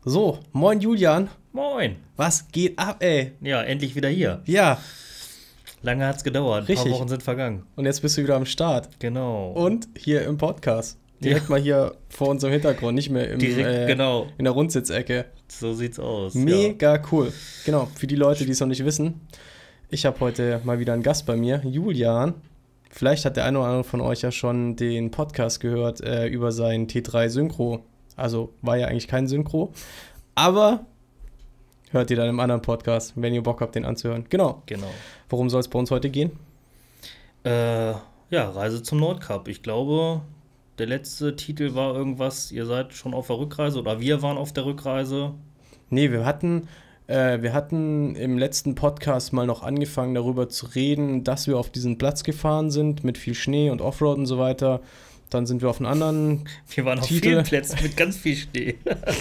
So, moin Julian. Moin. Was geht ab, ey? Ja, endlich wieder hier. Ja. Lange hat's gedauert. Richtig. Ein paar Wochen sind vergangen. Und jetzt bist du wieder am Start. Genau. Und hier im Podcast. Direkt mal hier vor unserem Hintergrund, nicht mehr in der Rundsitzecke. So sieht's aus. Mega cool. Genau, für die Leute, die es noch nicht wissen. Ich habe heute mal wieder einen Gast bei mir, Julian. Vielleicht hat der eine oder andere von euch ja schon den Podcast gehört über sein T3 Synchro. Also war ja eigentlich kein Synchro. Aber hört ihr dann im anderen Podcast, wenn ihr Bock habt, den anzuhören. Genau. Worum soll es bei uns heute gehen? Reise zum Nordkap. Ich glaube, der letzte Titel war irgendwas, ihr seid schon auf der Rückreise oder wir waren auf der Rückreise. Nee, wir hatten im letzten Podcast mal noch angefangen, darüber zu reden, dass wir auf diesen Platz gefahren sind mit viel Schnee und Offroad und so weiter. Dann sind wir auf einen anderen Wir waren auf Titel. vielen Plätzen mit ganz viel Schnee.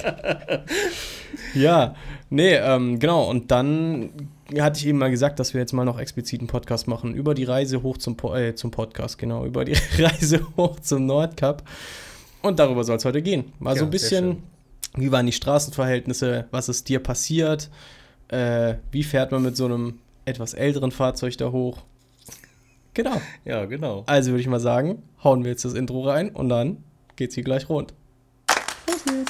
Ja, nee, genau. Und dann hatte ich eben mal gesagt, dass wir jetzt mal noch explizit einen Podcast machen über die Reise hoch zum Podcast, genau, über die Reise hoch zum Nordkap. Und darüber soll es heute gehen. Mal so ein bisschen, wie waren die Straßenverhältnisse, was ist dir passiert, wie fährt man mit so einem etwas älteren Fahrzeug da hoch. Genau. Ja, genau. Also würde ich mal sagen, hauen wir jetzt das Intro rein und dann geht's hier gleich rund. Los geht's.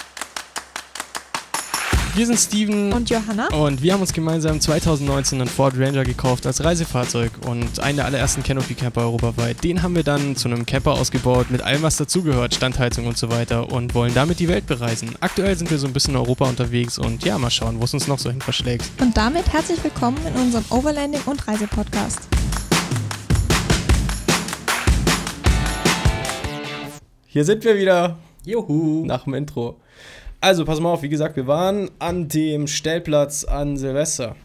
Wir sind Steven und Johanna und wir haben uns gemeinsam 2019 einen Ford Ranger gekauft als Reisefahrzeug und einen der allerersten Canopy-Camper europaweit. Den haben wir dann zu einem Camper ausgebaut mit allem, was dazugehört, Standheizung und so weiter und wollen damit die Welt bereisen. Aktuell sind wir so ein bisschen in Europa unterwegs und ja, mal schauen, wo es uns noch so hin verschlägt. Und damit herzlich willkommen in unserem Overlanding- und Reisepodcast. Hier sind wir wieder. Juhu. Nach dem Intro. Also, pass mal auf, wie gesagt, wir waren an dem Stellplatz an Silvester.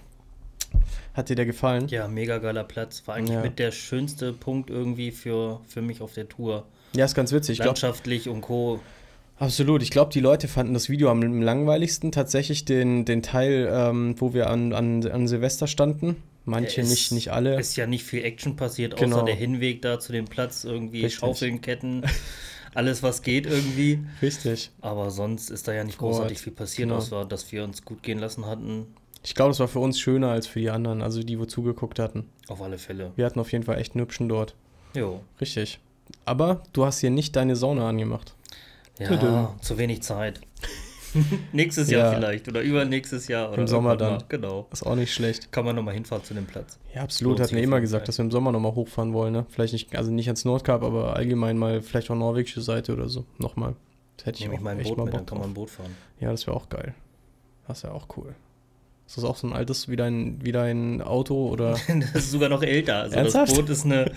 Hat dir der gefallen? Ja, mega geiler Platz. War eigentlich mit der schönste Punkt irgendwie für mich auf der Tour. Ja, ist ganz witzig. Landschaftlich und Co. Absolut. Ich glaube, die Leute fanden das Video am langweiligsten. Tatsächlich den Teil, wo wir an Silvester standen. Manche, nicht alle. Ist ja nicht viel Action passiert, außer Genau. der Hinweg da zu dem Platz. Irgendwie Richtig. Schaufeln, Ketten, alles was geht irgendwie. Richtig. Aber sonst ist da ja nicht großartig viel passiert, Genau. außer dass wir uns gut gehen lassen hatten. Ich glaube, das war für uns schöner als für die anderen, also die, wo zugeguckt hatten. Auf alle Fälle. Wir hatten auf jeden Fall echt einen hübschen dort. Jo. Richtig. Aber du hast hier nicht deine Sauna angemacht. Ja, zu wenig Zeit. Nächstes Jahr vielleicht oder übernächstes Jahr. Oder im Sommer dann. Mal. Genau. Ist auch nicht schlecht. Kann man nochmal hinfahren zu dem Platz. Ja, absolut. Lohnt Hatten sich wir auf immer jeden gesagt, Fall. dass wir im Sommer nochmal hochfahren wollen, ne? Vielleicht nicht, also nicht ans Nordkap, aber allgemein mal vielleicht auch norwegische Seite oder so. Nochmal. Das hätte ich Nehme ich auch mein echt Boot mal mit, Bock dann kann man drauf. ein Boot fahren. Ja, das wäre auch geil. Das wäre auch cool. Ist das auch so ein altes, wie dein Auto oder? Das ist sogar noch älter. Also Ernsthaft? das Boot ist eine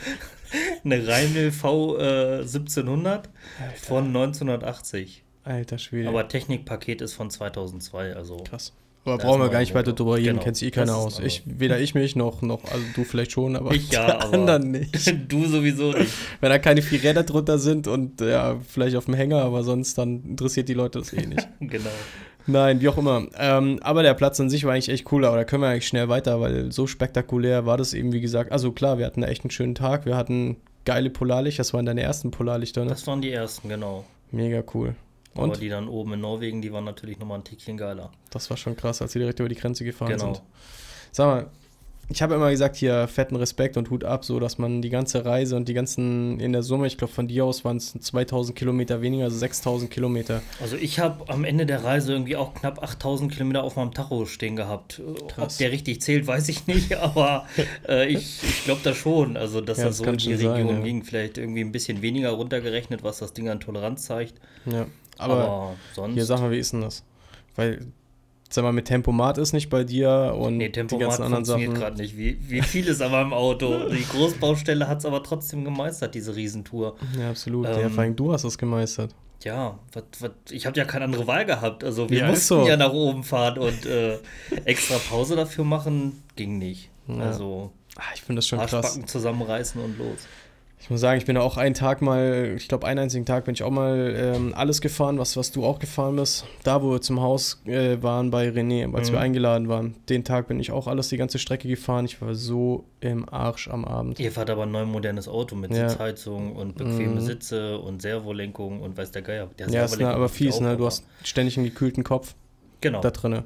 Rheinl V 1700 von 1980. Alter Schwede. Aber Technikpaket ist von 2002, also krass. Aber da brauchen ist wir noch gar ein nicht weiter Motor. drüber reden, Genau. kennt sich Das keiner ist aus. ein Weder ich mich noch, also du vielleicht schon, aber ich die aber anderen nicht. du sowieso nicht. Wenn da keine 4 Räder drunter sind und ja, vielleicht auf dem Hänger, aber sonst dann interessiert die Leute das eh nicht. Genau. Nein, wie auch immer. Aber der Platz an sich war eigentlich echt cool, aber da können wir eigentlich schnell weiter, weil so spektakulär war das eben, wie gesagt. Also klar, wir hatten da echt einen schönen Tag. Wir hatten geile Polarlichter. Das waren deine ersten Polarlichter, ne? Das waren die ersten, genau. Mega cool. Aber Und die dann oben in Norwegen, die waren natürlich nochmal ein Tickchen geiler. das war schon krass, als wir direkt über die Grenze gefahren Genau. sind. Sag mal, ich habe immer gesagt, hier fetten Respekt und Hut ab, so dass man die ganze Reise und die ganzen, in der Summe, ich glaube von dir aus waren es 2000 Kilometer weniger, also 6000 Kilometer. Also ich habe am Ende der Reise irgendwie auch knapp 8000 Kilometer auf meinem Tacho stehen gehabt. Krass. Ob der richtig zählt, weiß ich nicht, aber ich glaube das schon. Also dass Ja, das das so kann in die schon sein, Region ja. ging, vielleicht irgendwie ein bisschen weniger runtergerechnet, was das Ding an Toleranz zeigt. Ja, aber sonst... hier, sag mal, wie ist denn das? Weil, sag mal, mit Tempomat ist nicht bei dir und Nee, die Tempomat ganzen anderen funktioniert Sachen. gerade nicht. Wie vieles an meinem Auto. Die Großbaustelle hat es aber trotzdem gemeistert, diese Riesentour. Ja, absolut. Ja, vor allem du hast es gemeistert. Ja, ich habe ja keine andere Wahl gehabt. Also wir Ja, ist mussten so. ja nach oben fahren und extra Pause dafür machen, ging nicht. Ja. Also Ich finde das schon krass. Arschbacken zusammenreißen und los. Ich muss sagen, ich bin auch einen Tag mal, ich glaube einen einzigen Tag bin ich auch mal alles gefahren, was du auch gefahren bist. Da, wo wir zum Haus waren bei René, als wir eingeladen waren. Den Tag bin ich auch alles, die ganze Strecke gefahren. Ich war so im Arsch am Abend. Ihr fahrt aber ein neu modernes Auto mit Ja. Sitzheizung und bequeme Sitze und Servolenkung und weiß der Geier. Der Ja, ist Servolenkung aber ist fies, auch, ne? Du aber- hast ständig einen gekühlten Kopf. Genau. da drinne.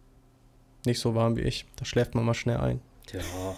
Nicht so warm wie ich. Da schläft man mal schnell ein. Tja,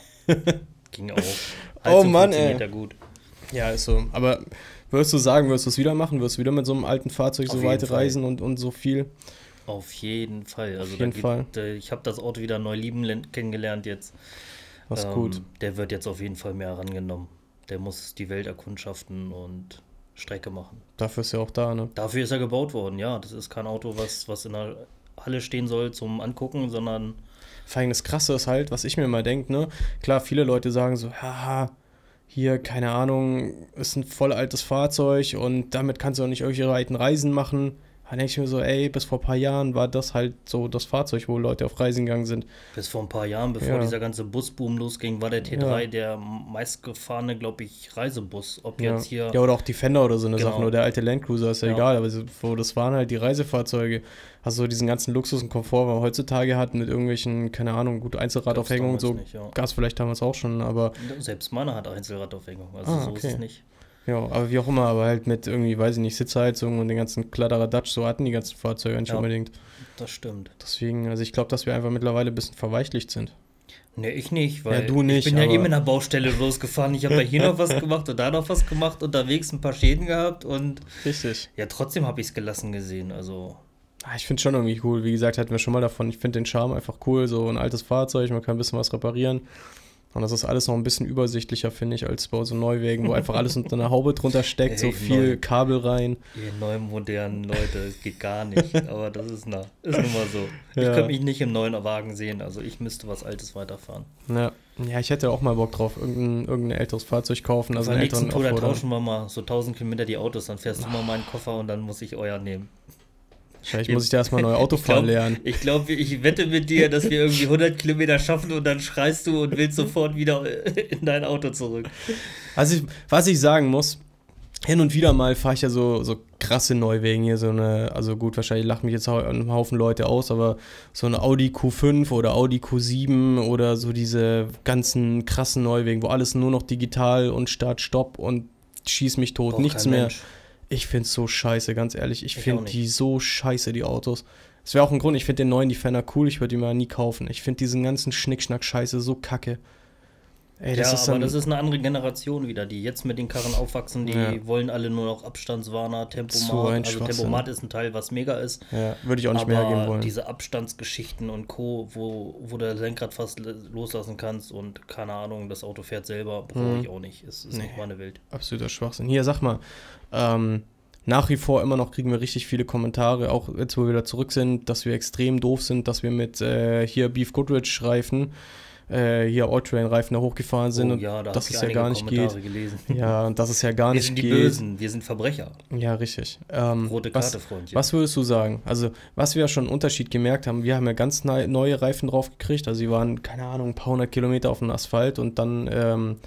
ging auch. Oh Mann, funktioniert ey. ja gut. Ja, ist so. Aber würdest du sagen, würdest du es wieder machen? Würdest du wieder mit so einem alten Fahrzeug Auf so jeden weit Fall. reisen und so viel? Auf jeden Fall. Also Auf jeden Fall. Ich habe das Auto wieder neu lieben kennengelernt jetzt. Das ist gut. Der wird jetzt auf jeden Fall mehr herangenommen. Der muss die Welt erkundschaften und Strecke machen. Dafür ist ja auch da, ne? Dafür ist er gebaut worden, ja. Das ist kein Auto, was in der Halle stehen soll zum Angucken, sondern Vor allem das Krasse ist halt, was ich mir mal denke, ne? Klar, viele Leute sagen so, haha, hier, keine Ahnung, ist ein voll altes Fahrzeug und damit kannst du auch nicht irgendwelche weiten Reisen machen. Da denke ich mir so, ey, bis vor ein paar Jahren war das halt so das Fahrzeug, wo Leute auf Reisen gegangen sind. bis vor ein paar Jahren, bevor Ja. dieser ganze Busboom losging, war der T3 Ja. der meistgefahrene, glaube ich, Reisebus. Ob Ja. jetzt hier... Ja, oder auch Defender oder so eine Genau. Sache, oder der alte Landcruiser, ist ja Ja. egal, aber das waren halt die Reisefahrzeuge. Also so diesen ganzen Luxus und Komfort, was man heutzutage hat, mit irgendwelchen, keine Ahnung, gut Einzelradaufhängung und so, Gab's damals nicht, ja. gab es vielleicht damals auch schon, aber Selbst meiner hat Einzelradaufhängung, also Ah, so ist okay. es nicht. ja, aber wie auch immer, aber halt mit irgendwie, weiß ich nicht, Sitzheizung und den ganzen Kladderadatsch, so hatten die ganzen Fahrzeuge nicht Ja. unbedingt. Das stimmt. Deswegen, also ich glaube, dass wir einfach mittlerweile ein bisschen verweichlicht sind. Ne, ich nicht, weil Ja, du nicht, ich bin ja aber- eben in der Baustelle losgefahren. Ich habe ja hier noch was gemacht und da noch was gemacht, unterwegs ein paar Schäden gehabt und Richtig. ja, trotzdem habe ich es gelassen gesehen. Also, Ich finde es schon irgendwie cool. Wie gesagt, hatten wir schon mal davon. Ich finde den Charme einfach cool. So ein altes Fahrzeug, man kann ein bisschen was reparieren. Und das ist alles noch ein bisschen übersichtlicher, finde ich, als bei so Neuwegen, wo einfach alles unter einer Haube drunter steckt, so Ey, viel neu. Kabel rein. ihr neuen modernen Leute, es geht gar nicht. Aber das ist nun mal so. Ich Ja. könnte mich nicht im neuen Wagen sehen, also ich müsste was Altes weiterfahren. Ja, ich hätte auch mal Bock drauf, irgendein älteres Fahrzeug kaufen. Also Beim einen nächsten älteren Tour, da Offroader. tauschen wir mal so 1000 Kilometer die Autos, dann fährst du mal meinen Koffer und dann muss ich euer nehmen. Wahrscheinlich muss ich da erstmal neu Autofahren lernen. Ich glaube, ich wette mit dir, dass wir irgendwie 100 Kilometer schaffen und dann schreist du und willst sofort wieder in dein Auto zurück. Also was ich sagen muss, hin und wieder mal fahre ich ja so krasse Neuwegen hier, also gut, wahrscheinlich lachen mich jetzt ein Haufen Leute aus, aber so eine Audi Q5 oder Audi Q7 oder so diese ganzen krassen Neuwegen, wo alles nur noch digital und Start, Stopp und schieß mich tot, Braucht nichts kein mehr. Mensch. Ich find's so scheiße, ganz ehrlich. Ich Ich finde auch nicht. die so scheiße, die Autos. Das wäre auch ein Grund, ich finde den neuen Defender cool, ich würde ihn mal nie kaufen. Ich finde diesen ganzen Schnickschnack-Scheiße so kacke. Ey, Ja, ist aber dann, das ist eine andere Generation wieder, die jetzt mit den Karren aufwachsen, die Ja. wollen alle nur noch Abstandswarner, So Tempomat. ein Also Schwachsinn. Tempomat ist ein Teil, was mega ist. ja, würde ich auch nicht mehr Aber hergeben wollen. diese Abstandsgeschichten und Co., wo du das Lenkrad fast loslassen kannst und keine Ahnung, das Auto fährt selber, brauche ich auch nicht. Es ist Nee. nicht meine Welt. Absoluter Schwachsinn. Hier, sag mal, nach wie vor immer noch kriegen wir richtig viele Kommentare, auch jetzt, wo wir wieder zurück sind, dass wir extrem doof sind, dass wir mit hier Beef Goodrich Reifen, hier All-Terrain-Reifen da hochgefahren sind und ja, da dass hab ich es ja gar nicht einige geht. Kommentare gelesen. Ja, und dass es ja gar Wir nicht sind die geht. Bösen, wir sind Verbrecher. Ja, richtig. Rote Karte, Freundchen. Was würdest du sagen? Also, was wir ja schon einen Unterschied gemerkt haben, wir haben ja ganz neue Reifen drauf gekriegt. Also, die waren, keine Ahnung, ein paar hundert Kilometer auf dem Asphalt und dann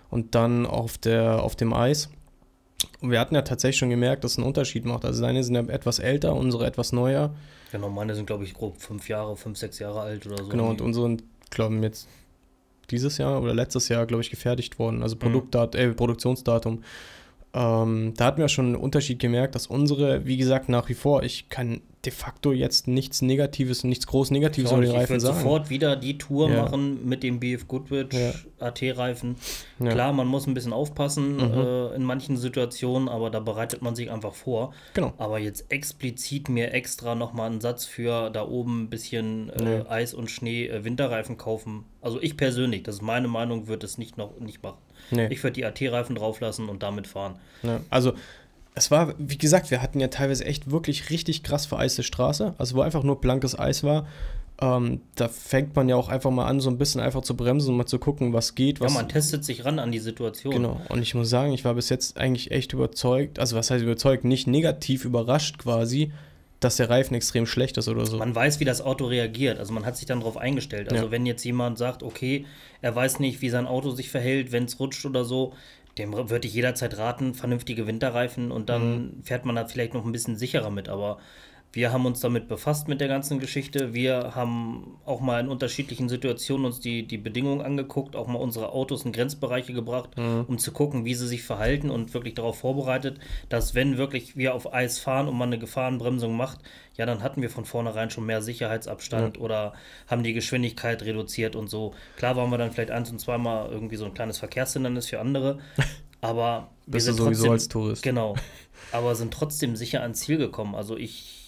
auf dem Eis. Und wir hatten ja tatsächlich schon gemerkt, dass es einen Unterschied macht. Also, deine sind ja etwas älter, unsere etwas neuer. Genau, meine sind, glaube ich, grob 5 Jahre, 5, 6 Jahre alt oder so. Genau, und unsere, glauben jetzt dieses Jahr oder letztes Jahr, glaube ich, gefertigt worden. Also, Produktionsdatum. Da hatten wir schon einen Unterschied gemerkt, dass unsere, wie gesagt, nach wie vor, ich kann de facto jetzt nichts Negatives, nichts groß Negatives über den Ich Reifen würde sagen. sofort wieder die Tour Ja. machen mit dem BF Goodrich Ja. AT-Reifen. Ja. Klar, man muss ein bisschen aufpassen Mhm. in manchen Situationen, aber da bereitet man sich einfach vor. Genau. Aber jetzt explizit mir extra nochmal einen Satz für da oben ein bisschen Nee. Eis und Schnee Winterreifen kaufen. Also ich persönlich, das ist meine Meinung, würde es nicht machen. Nee. Ich würde die AT-Reifen drauflassen und damit fahren. Ja, also es war, wie gesagt, wir hatten ja teilweise echt wirklich richtig krass vereiste Straße, also wo einfach nur blankes Eis war. Da fängt man ja auch einfach mal an, so ein bisschen einfach zu bremsen und mal zu gucken, was geht. Ja, Was, man testet sich ran an die Situation. genau, und ich muss sagen, ich war bis jetzt eigentlich echt überzeugt, also was heißt überzeugt, nicht negativ überrascht quasi, dass der Reifen extrem schlecht ist oder so. Man weiß, wie das Auto reagiert. Also man hat sich dann darauf eingestellt. Also Ja. wenn jetzt jemand sagt, okay, er weiß nicht, wie sein Auto sich verhält, wenn es rutscht oder so, dem würde ich jederzeit raten, vernünftige Winterreifen und dann fährt man da vielleicht noch ein bisschen sicherer mit. Aber Wir haben uns damit befasst mit der ganzen Geschichte. Wir haben auch mal in unterschiedlichen Situationen uns die Bedingungen angeguckt, auch mal unsere Autos in Grenzbereiche gebracht, um zu gucken, wie sie sich verhalten und wirklich darauf vorbereitet, dass wenn wirklich wir auf Eis fahren und man eine Gefahrenbremsung macht, ja, dann hatten wir von vornherein schon mehr Sicherheitsabstand oder haben die Geschwindigkeit reduziert und so. Klar waren wir dann vielleicht 1- und zweimal irgendwie so ein kleines Verkehrshindernis für andere, aber wir Bist du sind sowieso trotzdem, als Tourist. genau, aber sind trotzdem sicher ans Ziel gekommen. Also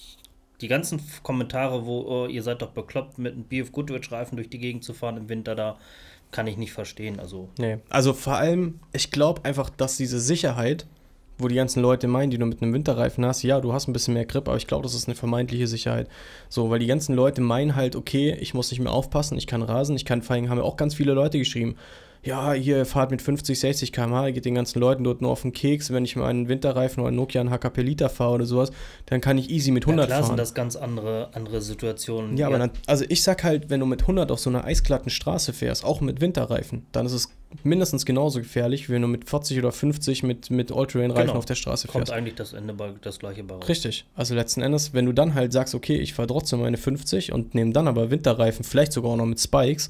die ganzen Kommentare, wo ihr seid doch bekloppt, mit einem BF Goodrich-Reifen durch die Gegend zu fahren im Winter, da kann ich nicht verstehen. Also Nee, also vor allem, ich glaube einfach, dass diese Sicherheit, wo die ganzen Leute meinen, die du mit einem Winterreifen hast, ja, du hast ein bisschen mehr Grip, aber ich glaube, das ist eine vermeintliche Sicherheit. So, weil die ganzen Leute meinen halt, okay, ich muss nicht mehr aufpassen, ich kann rasen, vor allem haben ja auch ganz viele Leute geschrieben, ja, hier fahrt mit 50, 60 km/h, geht den ganzen Leuten dort nur auf den Keks, wenn ich mal einen Winterreifen oder einen Nokia einen HKP Liter fahre oder sowas, dann kann ich easy mit 100 klar fahren. sind das ganz andere Situationen. Ja, aber dann, also ich sag halt, wenn du mit 100 auf so einer eisglatten Straße fährst, auch mit Winterreifen, dann ist es mindestens genauso gefährlich, wie wenn du mit 40 oder 50 mit All-Terrain-Reifen auf der Straße kommt fährst. eigentlich das Gleiche bei raus. Richtig. Also letzten Endes, wenn du dann halt sagst, okay, ich fahre trotzdem meine 50 und nehme dann aber Winterreifen, vielleicht sogar auch noch mit Spikes,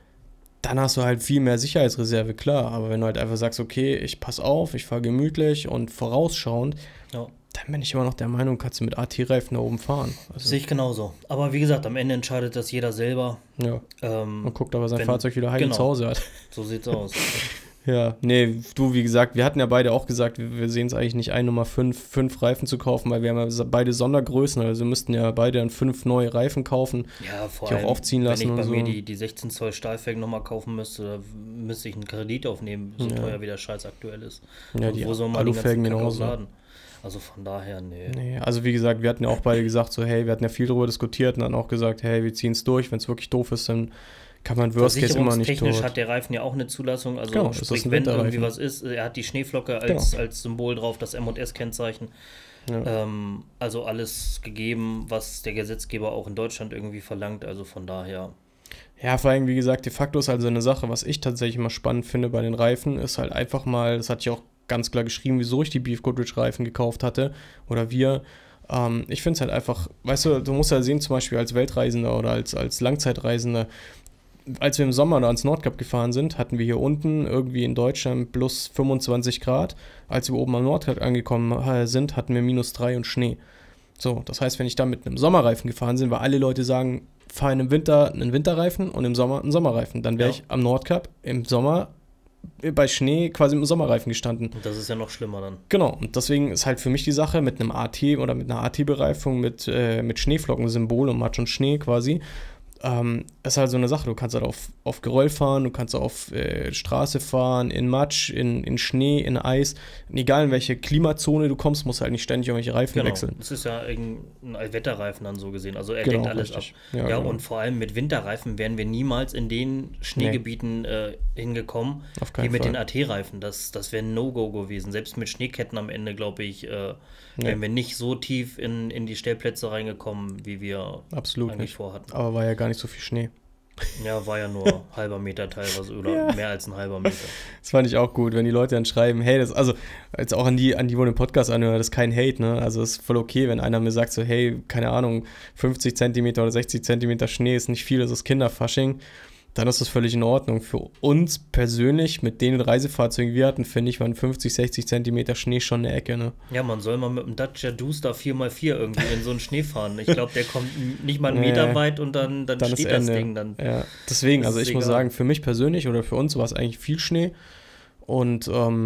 dann hast du halt viel mehr Sicherheitsreserve, klar. Aber wenn du halt einfach sagst, okay, ich pass auf, ich fahre gemütlich und vorausschauend, Ja. dann bin ich immer noch der Meinung, kannst du mit AT-Reifen da oben fahren. Also, Sehe ich genauso. Aber wie gesagt, am Ende entscheidet das jeder selber. ja. Man guckt, ob er sein wenn- Fahrzeug wieder heim genau. zu Hause hat. So sieht's aus. Ja, nee, du, wie gesagt, wir hatten ja beide auch gesagt, wir sehen es eigentlich nicht ein, Nummer 5 Reifen zu kaufen, weil wir haben ja beide Sondergrößen, also wir müssten ja beide dann 5 neue Reifen kaufen, Ja, vor die auch allem, aufziehen lassen wenn ich und bei so. mir die 16 Zoll Stahlfelgen nochmal kaufen müsste, da müsste ich einen Kredit aufnehmen, so Ja. teuer wie der Scheiß aktuell ist. Ja, Und die wo soll man den Alufelgen ganzen Kack genauso. aufladen? Also von daher, nee. Nee, also wie gesagt, wir hatten ja auch beide gesagt, so hey, wir hatten ja viel darüber diskutiert und dann auch gesagt, hey, wir ziehen es durch, wenn es wirklich doof ist, dann kann man Worst Case immer nicht Versicherungstechnisch dort. hat der Reifen ja auch eine Zulassung, also Genau, das ist sprich, ein wenn Winterreifen. irgendwie was ist, er hat die Schneeflocke als Symbol drauf, das M&S-Kennzeichen. Ja. Also alles gegeben, was der Gesetzgeber auch in Deutschland irgendwie verlangt, also von daher. Ja, vor allem, wie gesagt, de facto ist also eine Sache, was ich tatsächlich mal spannend finde bei den Reifen, ist halt einfach mal, das hatte ich auch ganz klar geschrieben, wieso ich die BF Goodrich Reifen gekauft hatte, oder wir. Ich finde es halt einfach, weißt du musst ja sehen, zum Beispiel als Weltreisender oder als Langzeitreisender, als wir im Sommer da ans Nordkap gefahren sind, hatten wir hier unten irgendwie in Deutschland plus 25 Grad. Als wir oben am Nordkap angekommen sind, hatten wir -3 und Schnee. So, das heißt, wenn ich da mit einem Sommerreifen gefahren bin, weil alle Leute sagen, fahr im Winter einen Winterreifen und im Sommer einen Sommerreifen. Dann wäre ich am Nordkap im Sommer bei Schnee quasi mit dem Sommerreifen gestanden. Und das ist ja noch schlimmer dann. Genau, und deswegen ist halt für mich die Sache mit einem AT oder mit einer AT-Bereifung mit Schneeflockensymbol und Matsch und Schnee quasi, ist halt so eine Sache. Du kannst halt auf Geröll fahren, du kannst auf Straße fahren, in Matsch, in Schnee, in Eis. Und egal in welche Klimazone du kommst, musst du halt nicht ständig irgendwelche Reifen wechseln. Das ist ja ein Allwetterreifen dann so gesehen. Also er Genau, deckt alles richtig. ab. Ja, Ja, genau. und vor allem mit Winterreifen wären wir niemals in den Schneegebieten hingekommen, Auf wie keinen mit Fall. den AT-Reifen. Das wäre ein No-Go gewesen. Selbst mit Schneeketten am Ende, glaube ich, wären wir nicht so tief in die Stellplätze reingekommen, wie wir Absolut eigentlich nicht. vorhatten. Aber war ja gar nicht so viel Schnee. Ja, war ja nur halber Meter teilweise oder mehr als ein halber Meter. Das fand ich auch gut, wenn die Leute dann schreiben, hey, also jetzt auch an die, wo den Podcast anhören, das ist kein Hate, ne? Also es ist voll okay, wenn einer mir sagt so, hey, keine Ahnung, 50 Zentimeter oder 60 Zentimeter Schnee ist nicht viel, das ist Kinderfasching, dann ist das völlig in Ordnung. Für uns persönlich, mit den Reisefahrzeugen, die wir hatten, finde ich, waren 50, 60 Zentimeter Schnee schon eine Ecke, ne? Ja, man soll mal mit dem Dacia Duster 4x4 irgendwie in so einen Schnee fahren. Ich glaube, der kommt nicht mal einen Meter weit und dann Dann ist steht das Ende. Ding dann. Ja, deswegen, Das also ist ich muss egal. sagen, für mich persönlich oder für uns war es eigentlich viel Schnee und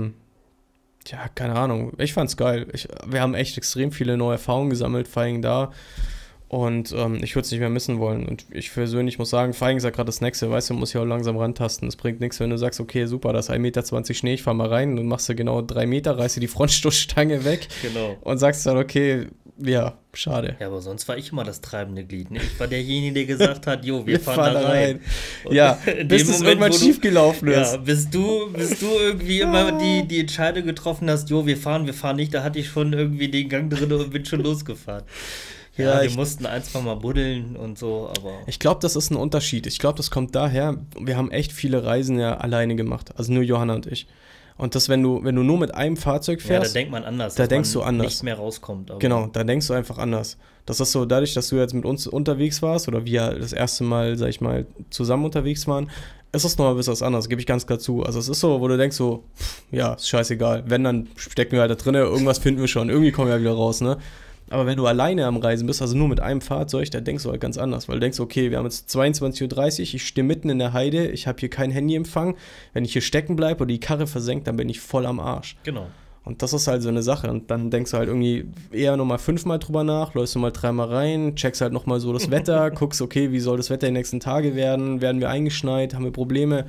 ja, keine Ahnung, ich fand's geil. Wir haben echt extrem viele neue Erfahrungen gesammelt, vor allem da. Und ich würde es nicht mehr missen wollen. Und ich persönlich muss sagen, vor allem ist ja gerade das Nächste, weißt du, man muss ja auch langsam rantasten. Es bringt nichts, wenn du sagst, okay, super, das ist 1,20 Meter Schnee, ich fahr mal rein, dann machst du genau 3 Meter, reißt dir die Frontstoßstange weg Genau. und sagst dann, okay, ja, schade. Ja, aber sonst war ich immer das treibende Glied. Ne? Ich war derjenige, der gesagt hat, jo, wir fahren da rein. Und Ja, in bis dem es Moment, irgendwann wo du- schiefgelaufen ist. Ja, bis du irgendwie immer die Entscheidung getroffen hast, jo, wir fahren nicht, da hatte ich schon irgendwie den Gang drin und bin schon losgefahren. Ja, Ja, wir ich- mussten ein, zwei Mal buddeln und so, aber Ich glaube, das ist ein Unterschied. Ich glaube, das kommt daher, wir haben echt viele Reisen ja alleine gemacht. Also nur Johanna und ich. Und das, wenn du nur mit einem Fahrzeug Ja, fährst, da denkt man anders, da dass denkst man du anders. nicht mehr rauskommt. Aber genau, da denkst du einfach anders. Das ist so, dadurch, dass du jetzt mit uns unterwegs warst oder wir das erste Mal, sag ich mal, zusammen unterwegs waren, ist das nochmal ein bisschen was anderes, gebe ich ganz klar zu. Also es ist so, wo du denkst so, ja, ist scheißegal. Wenn, dann stecken wir halt da drin, irgendwas finden wir schon, irgendwie kommen wir ja wieder raus, ne? Aber wenn du alleine am Reisen bist, also nur mit einem Fahrzeug, da denkst du halt ganz anders, weil du denkst, okay, wir haben jetzt 22:30 Uhr, ich stehe mitten in der Heide, ich habe hier kein Handyempfang, wenn ich hier stecken bleibe oder die Karre versenkt, dann bin ich voll am Arsch. genau. Und das ist halt so eine Sache. Und dann denkst du halt irgendwie eher nochmal 5-mal drüber nach, läufst du mal 3-mal rein, checkst halt nochmal so das Wetter, guckst, okay, wie soll das Wetter die nächsten Tage werden, werden wir eingeschneit, haben wir Probleme.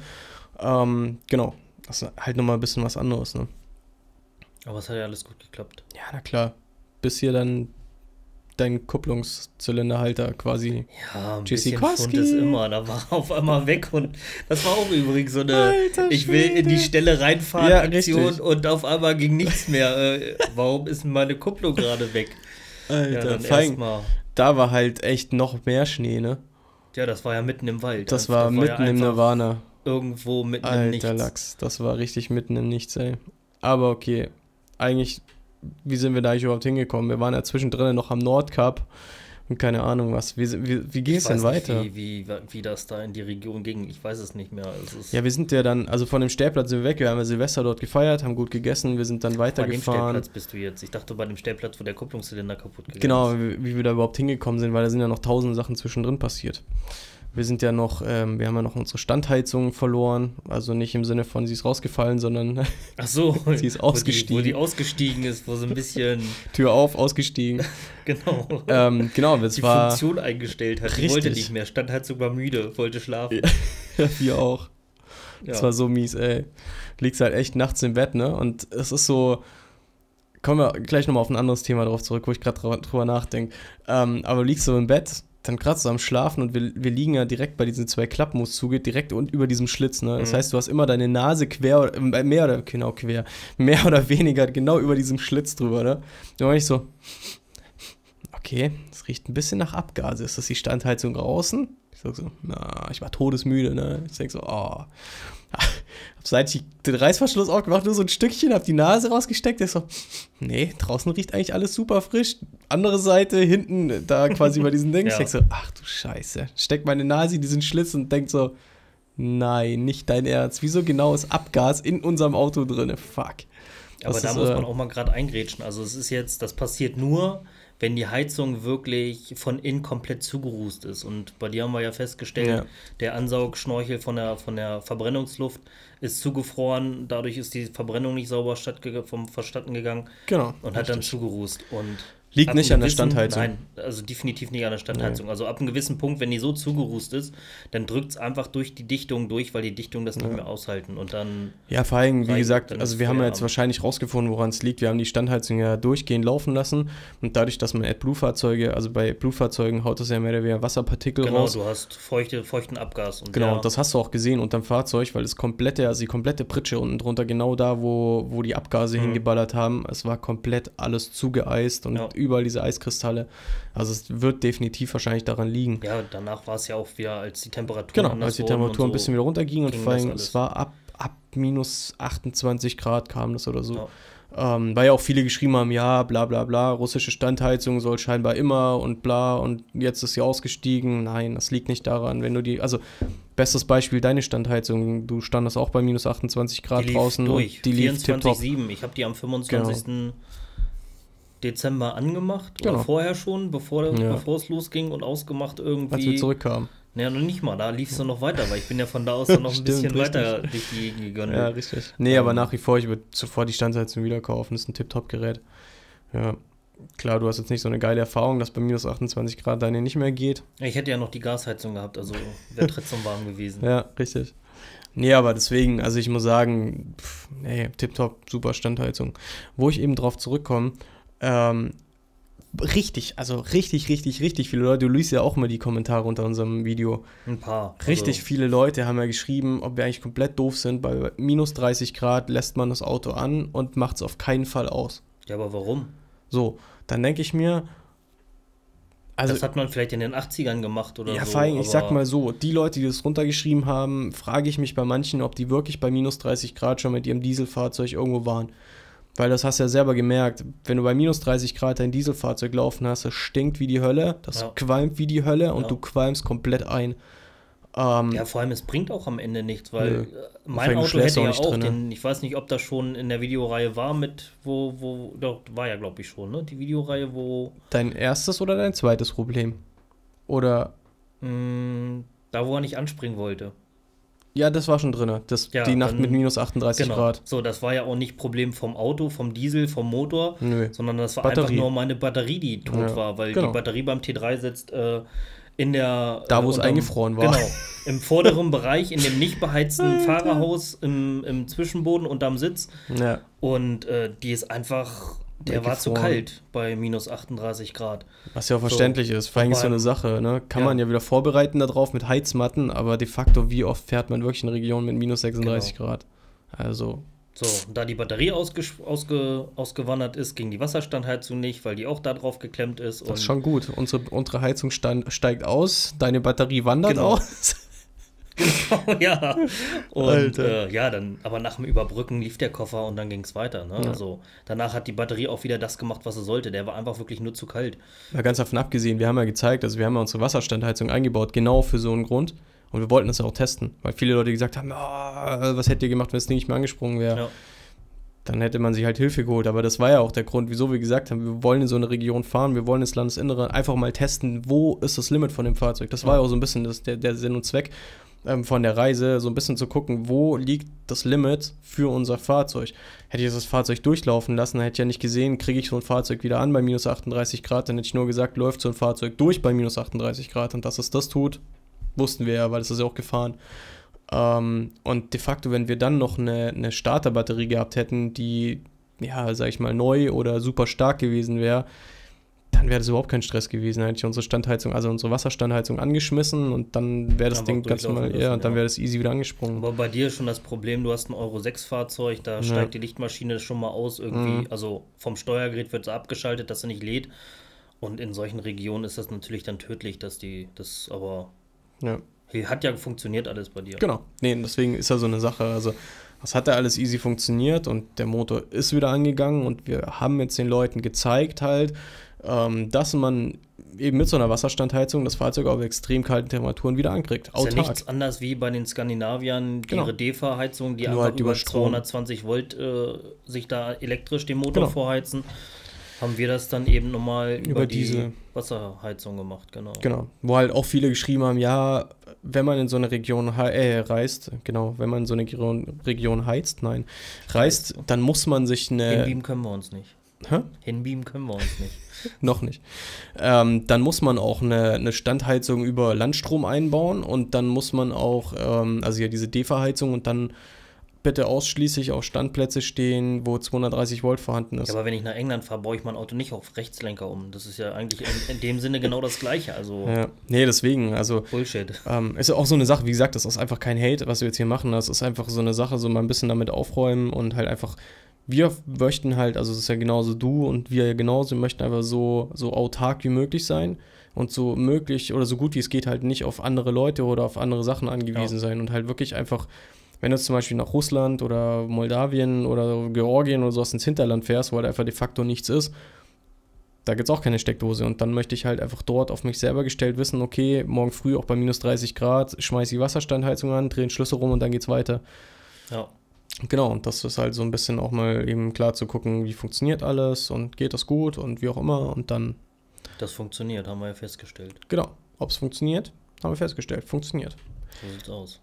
Genau, das ist halt nochmal ein bisschen was anderes, ne? Aber es hat ja alles gut geklappt. Ja, na klar. Bis hier dann dein Kupplungszylinderhalter quasi. Ja, ein Jesse bisschen Koski. Schund ist immer. Da war er auf einmal weg und das war auch übrigens so eine Alter ich will in die Schwede. Stelle reinfahren Ja, Aktion richtig. und auf einmal ging nichts mehr. Warum ist meine Kupplung gerade weg? Ja, Alter, dann fein. erstmal. Da war halt echt noch mehr Schnee, ne? Ja, das war ja mitten im Wald. Das war ja mitten im einfach Nirvana. Irgendwo mitten im Alter Nichts. Lachs, das war richtig mitten im Nichts, ey. Aber okay, eigentlich, wie sind wir da eigentlich überhaupt hingekommen? Wir waren ja zwischendrin noch am Nordkap und keine Ahnung was. Wie ging es denn weiter? Wie das da in die Region ging. Ich weiß es nicht mehr. Es ist Ja, wir sind ja dann, also von dem Stellplatz sind wir weg, wir haben ja Silvester dort gefeiert, haben gut gegessen, wir sind dann bei dem weitergefahren. Stellplatz bist du jetzt. Ich dachte bei dem Stellplatz, wo der Kupplungszylinder kaputt gegangen Genau, ist. wie wir da überhaupt hingekommen sind, weil da sind ja noch 1000 Sachen zwischendrin passiert. Wir sind ja noch, wir haben ja noch unsere Standheizung verloren, also nicht im Sinne von, sie ist rausgefallen, sondern Ach so, sie ist ausgestiegen. Wo die ausgestiegen ist, wo so ein bisschen, Tür auf, ausgestiegen. genau, Genau, es die war, Funktion eingestellt hat. Die wollte Richtig. nicht mehr. Standheizung war müde, wollte schlafen. ja, wir auch. Ja. Das war so mies, ey. Liegst halt echt nachts im Bett, ne? Und es ist so, kommen wir gleich nochmal auf ein anderes Thema drauf zurück, wo ich gerade drüber nachdenke. Aber du liegst so im Bett, dann gerade so am Schlafen und wir liegen ja direkt bei diesen 2 Klappen, wo es zugeht, direkt und über diesem Schlitz, ne? Das heißt, du hast immer deine Nase quer, mehr oder weniger genau über diesem Schlitz drüber, ne? Da war ich so, okay, es riecht ein bisschen nach Abgase. Ist das die Standheizung draußen? Ich sag so, na, ich war todesmüde, ne? Ich denk so, oh. Hab seit ich den Reißverschluss aufgemacht, nur so ein Stückchen, hab die Nase rausgesteckt. Ich so, nee, draußen riecht eigentlich alles super frisch. Andere Seite, hinten, da quasi bei diesen Dings. Ja. Ich denk so, ach du Scheiße. Steck meine Nase in diesen Schlitz und denk so, nein, nicht dein Ernst. Wieso genau ist Abgas in unserem Auto drin? Fuck. Aber Das da ist, muss man auch mal gerade eingrätschen. Also es ist jetzt, das passiert nur, wenn die Heizung wirklich von innen komplett zugerußt ist. Und bei dir haben wir ja festgestellt, Ja. der Ansaugschnorchel von der Verbrennungsluft ist zugefroren. Dadurch ist die Verbrennung nicht sauber verstatten gegangen Genau. und hat dann richtig. zugerußt. Und Liegt ab nicht einem an der gewissen- Standheizung. Nein, also definitiv nicht an der Standheizung. Also ab einem gewissen Punkt, wenn die so zugerußt ist, dann drückt es einfach durch die Dichtung durch, weil die Dichtung das nicht mehr aushalten. Und dann, Ja, vor allem, wie Rein, gesagt, dann also ist wir haben ja jetzt Feierabend. wahrscheinlich rausgefunden, woran es liegt. Wir haben die Standheizung ja durchgehend laufen lassen und dadurch, dass man AdBlue-Fahrzeuge, also bei AdBlue-Fahrzeugen haut das ja mehr oder weniger Wasserpartikel genau, raus. du hast feuchten Abgas. Und Genau, der, und das hast du auch gesehen unterm Fahrzeug, weil das komplette, also die komplette Pritsche unten drunter, genau da, wo die Abgase hingeballert haben, es war komplett alles zugeeist und Ja. überall diese Eiskristalle. Also es wird definitiv wahrscheinlich daran liegen. Ja, danach war es ja auch wieder, als die Temperatur Genau, anders als die wurden Temperatur und ein bisschen wieder runterging und ging vor das allem, alles. es war ab minus 28 Grad kam das oder so. Ja. Weil ja auch viele geschrieben haben, ja, bla bla bla, russische Standheizung soll scheinbar immer und bla und jetzt ist sie ausgestiegen. Nein, das liegt nicht daran, wenn du also bestes Beispiel, deine Standheizung, du standest auch bei minus 28 Grad Die lief draußen durch, und die lief tipptopp. 24/7. Ich habe die am 25. Dezember angemacht, Genau. oder vorher schon, bevor Ja. es losging und ausgemacht irgendwie. Als wir zurückkamen. Naja, noch nicht mal, da lief es noch weiter, weil ich bin ja von da aus dann noch ein Stimmt, bisschen richtig. weiter durch die Gegend gegangen. Ja, richtig. Nee, aber nach wie vor, ich würde sofort die Standheizung wieder kaufen, das ist ein Tipptopp-Gerät. Ja, klar, du hast jetzt nicht so eine geile Erfahrung, dass bei minus 28 Grad deine nicht mehr geht. Ich hätte ja noch die Gasheizung gehabt, also wäre trotzdem warm gewesen. Ja, richtig. Nee, aber deswegen, also ich muss sagen, tipptopp, super Standheizung. Wo ich eben drauf zurückkomme, richtig viele Leute, du liest ja auch mal die Kommentare unter unserem Video. Ein paar. Richtig viele Leute haben ja geschrieben, ob wir eigentlich komplett doof sind, bei minus 30 Grad lässt man das Auto an und macht es auf keinen Fall aus. Ja, aber warum? So, dann denke ich mir, Also, das hat man vielleicht in den 80ern gemacht oder ja, so. vor allem, ich aber sag mal so, die Leute, die das runtergeschrieben haben, frage ich mich bei manchen, ob die wirklich bei minus 30 Grad schon mit ihrem Dieselfahrzeug irgendwo waren. Weil das hast du ja selber gemerkt, wenn du bei minus 30 Grad dein Dieselfahrzeug laufen hast, das stinkt wie die Hölle, das qualmt wie die Hölle und du qualmst komplett ein. Ja, vor allem, es bringt auch am Ende nichts, weil mein allem, du Auto schläfst hätte auch ja nicht auch drin, den, ich weiß nicht, ob das schon in der Videoreihe war doch, war ja, glaube ich, schon, ne? Die Videoreihe, wo... Dein erstes oder dein zweites Problem? Oder... Da, wo er nicht anspringen wollte. Ja, das war schon drin, die Nacht dann, mit minus 38 Grad. So, das war ja auch nicht Problem vom Auto, vom Diesel, vom Motor, sondern das war einfach nur meine Batterie, die tot war, weil die Batterie beim T3 sitzt in der... Da, wo es eingefroren war. Genau, im vorderen Bereich, in dem nicht beheizten Fahrerhaus, im Zwischenboden unterm Sitz. Ja. Und die ist einfach... Der war zu kalt bei minus 38 Grad. Was ja auch verständlich ist. Vor allem ist so eine Sache, ne? Kann man ja wieder vorbereiten darauf mit Heizmatten, aber de facto, wie oft fährt man wirklich in Regionen mit minus 36 Grad? Also... So, da die Batterie ausgewandert ist, ging die Wasserstandheizung nicht, weil die auch da drauf geklemmt ist. Das ist schon gut. Unsere Heizung steigt aus, deine Batterie wandert aus. Genau, ja. Und dann, aber nach dem Überbrücken lief der Koffer und dann ging es weiter. Ne? Ja. Also danach hat die Batterie auch wieder das gemacht, was sie sollte. Der war einfach wirklich nur zu kalt. Ja, ganz davon abgesehen, wir haben ja gezeigt, also wir haben ja unsere Wasserstandheizung eingebaut, genau für so einen Grund. Und wir wollten das ja auch testen, weil viele Leute gesagt haben, was hättet ihr gemacht, wenn das Ding nicht mehr angesprungen wäre? Ja. Dann hätte man sich halt Hilfe geholt. Aber das war ja auch der Grund, wieso wir gesagt haben, wir wollen in so eine Region fahren, wir wollen ins Landesinnere einfach mal testen, wo ist das Limit von dem Fahrzeug. Das war ja auch so ein bisschen der Sinn und Zweck von der Reise, so ein bisschen zu gucken, wo liegt das Limit für unser Fahrzeug. Hätte ich das Fahrzeug durchlaufen lassen, hätte ich ja nicht gesehen, kriege ich so ein Fahrzeug wieder an bei minus 38 Grad, dann hätte ich nur gesagt, läuft so ein Fahrzeug durch bei minus 38 Grad. Und dass es das tut, wussten wir ja, weil es ist ja auch gefahren. Und de facto, wenn wir dann noch eine Starterbatterie gehabt hätten, die, ja, sag ich mal, neu oder super stark gewesen wäre, dann wäre das überhaupt kein Stress gewesen. Dann hätte ich unsere Standheizung, also unsere Wasserstandheizung angeschmissen und dann wäre das Ding ganz normal, und dann wäre das easy wieder angesprungen. Aber bei dir ist schon das Problem, du hast ein Euro 6 Fahrzeug, da steigt die Lichtmaschine schon mal aus irgendwie, also vom Steuergerät wird sie abgeschaltet, dass sie nicht lädt. Und in solchen Regionen ist das natürlich dann tödlich, aber hat ja funktioniert alles bei dir. Genau, deswegen ist ja so eine Sache, also das hat ja alles easy funktioniert und der Motor ist wieder angegangen und wir haben jetzt den Leuten gezeigt halt, dass man eben mit so einer Wasserstandheizung das Fahrzeug auf extrem kalten Temperaturen wieder ankriegt. Ist ja nichts anders wie bei den Skandinaviern, ihre DEFA-Heizung, die einfach halt über 220 Volt sich da elektrisch den Motor vorheizen. Haben wir das dann eben nochmal über die Wasserheizung gemacht, genau. Wo halt auch viele geschrieben haben, ja, wenn man in so eine Region reist, dann muss man sich Hinbeamen können wir uns nicht. Hä? Hinbeamen können wir uns nicht. Noch nicht. Dann muss man auch eine Standheizung über Landstrom einbauen und dann muss man auch, also ja diese DEFA-Heizung und dann bitte ausschließlich auf Standplätze stehen, wo 230 Volt vorhanden ist. Ja, aber wenn ich nach England fahre, baue ich mein Auto nicht auf Rechtslenker um. Das ist ja eigentlich in dem Sinne genau das Gleiche. Also ja. Nee, deswegen, also Bullshit. Ist auch so eine Sache, wie gesagt, das ist einfach kein Hate, was wir jetzt hier machen. Das ist einfach so eine Sache, so mal ein bisschen damit aufräumen und halt einfach, wir möchten halt, also es ist ja genauso du und wir genauso, wir möchten einfach so autark wie möglich sein und so möglich oder so gut wie es geht halt nicht auf andere Leute oder auf andere Sachen angewiesen sein und halt wirklich einfach, wenn du zum Beispiel nach Russland oder Moldawien oder Georgien oder sowas ins Hinterland fährst, wo halt einfach de facto nichts ist, da gibt es auch keine Steckdose. Und dann möchte ich halt einfach dort auf mich selber gestellt wissen, okay, morgen früh auch bei minus 30 Grad, schmeiß die Wasserstandheizung an, dreh den Schlüssel rum und dann geht's weiter. Ja. Genau, und das ist halt so ein bisschen auch mal eben klar zu gucken, wie funktioniert alles und geht das gut und wie auch immer und dann... Das funktioniert, haben wir ja festgestellt. Genau, ob es funktioniert, haben wir festgestellt, funktioniert. So sieht's aus.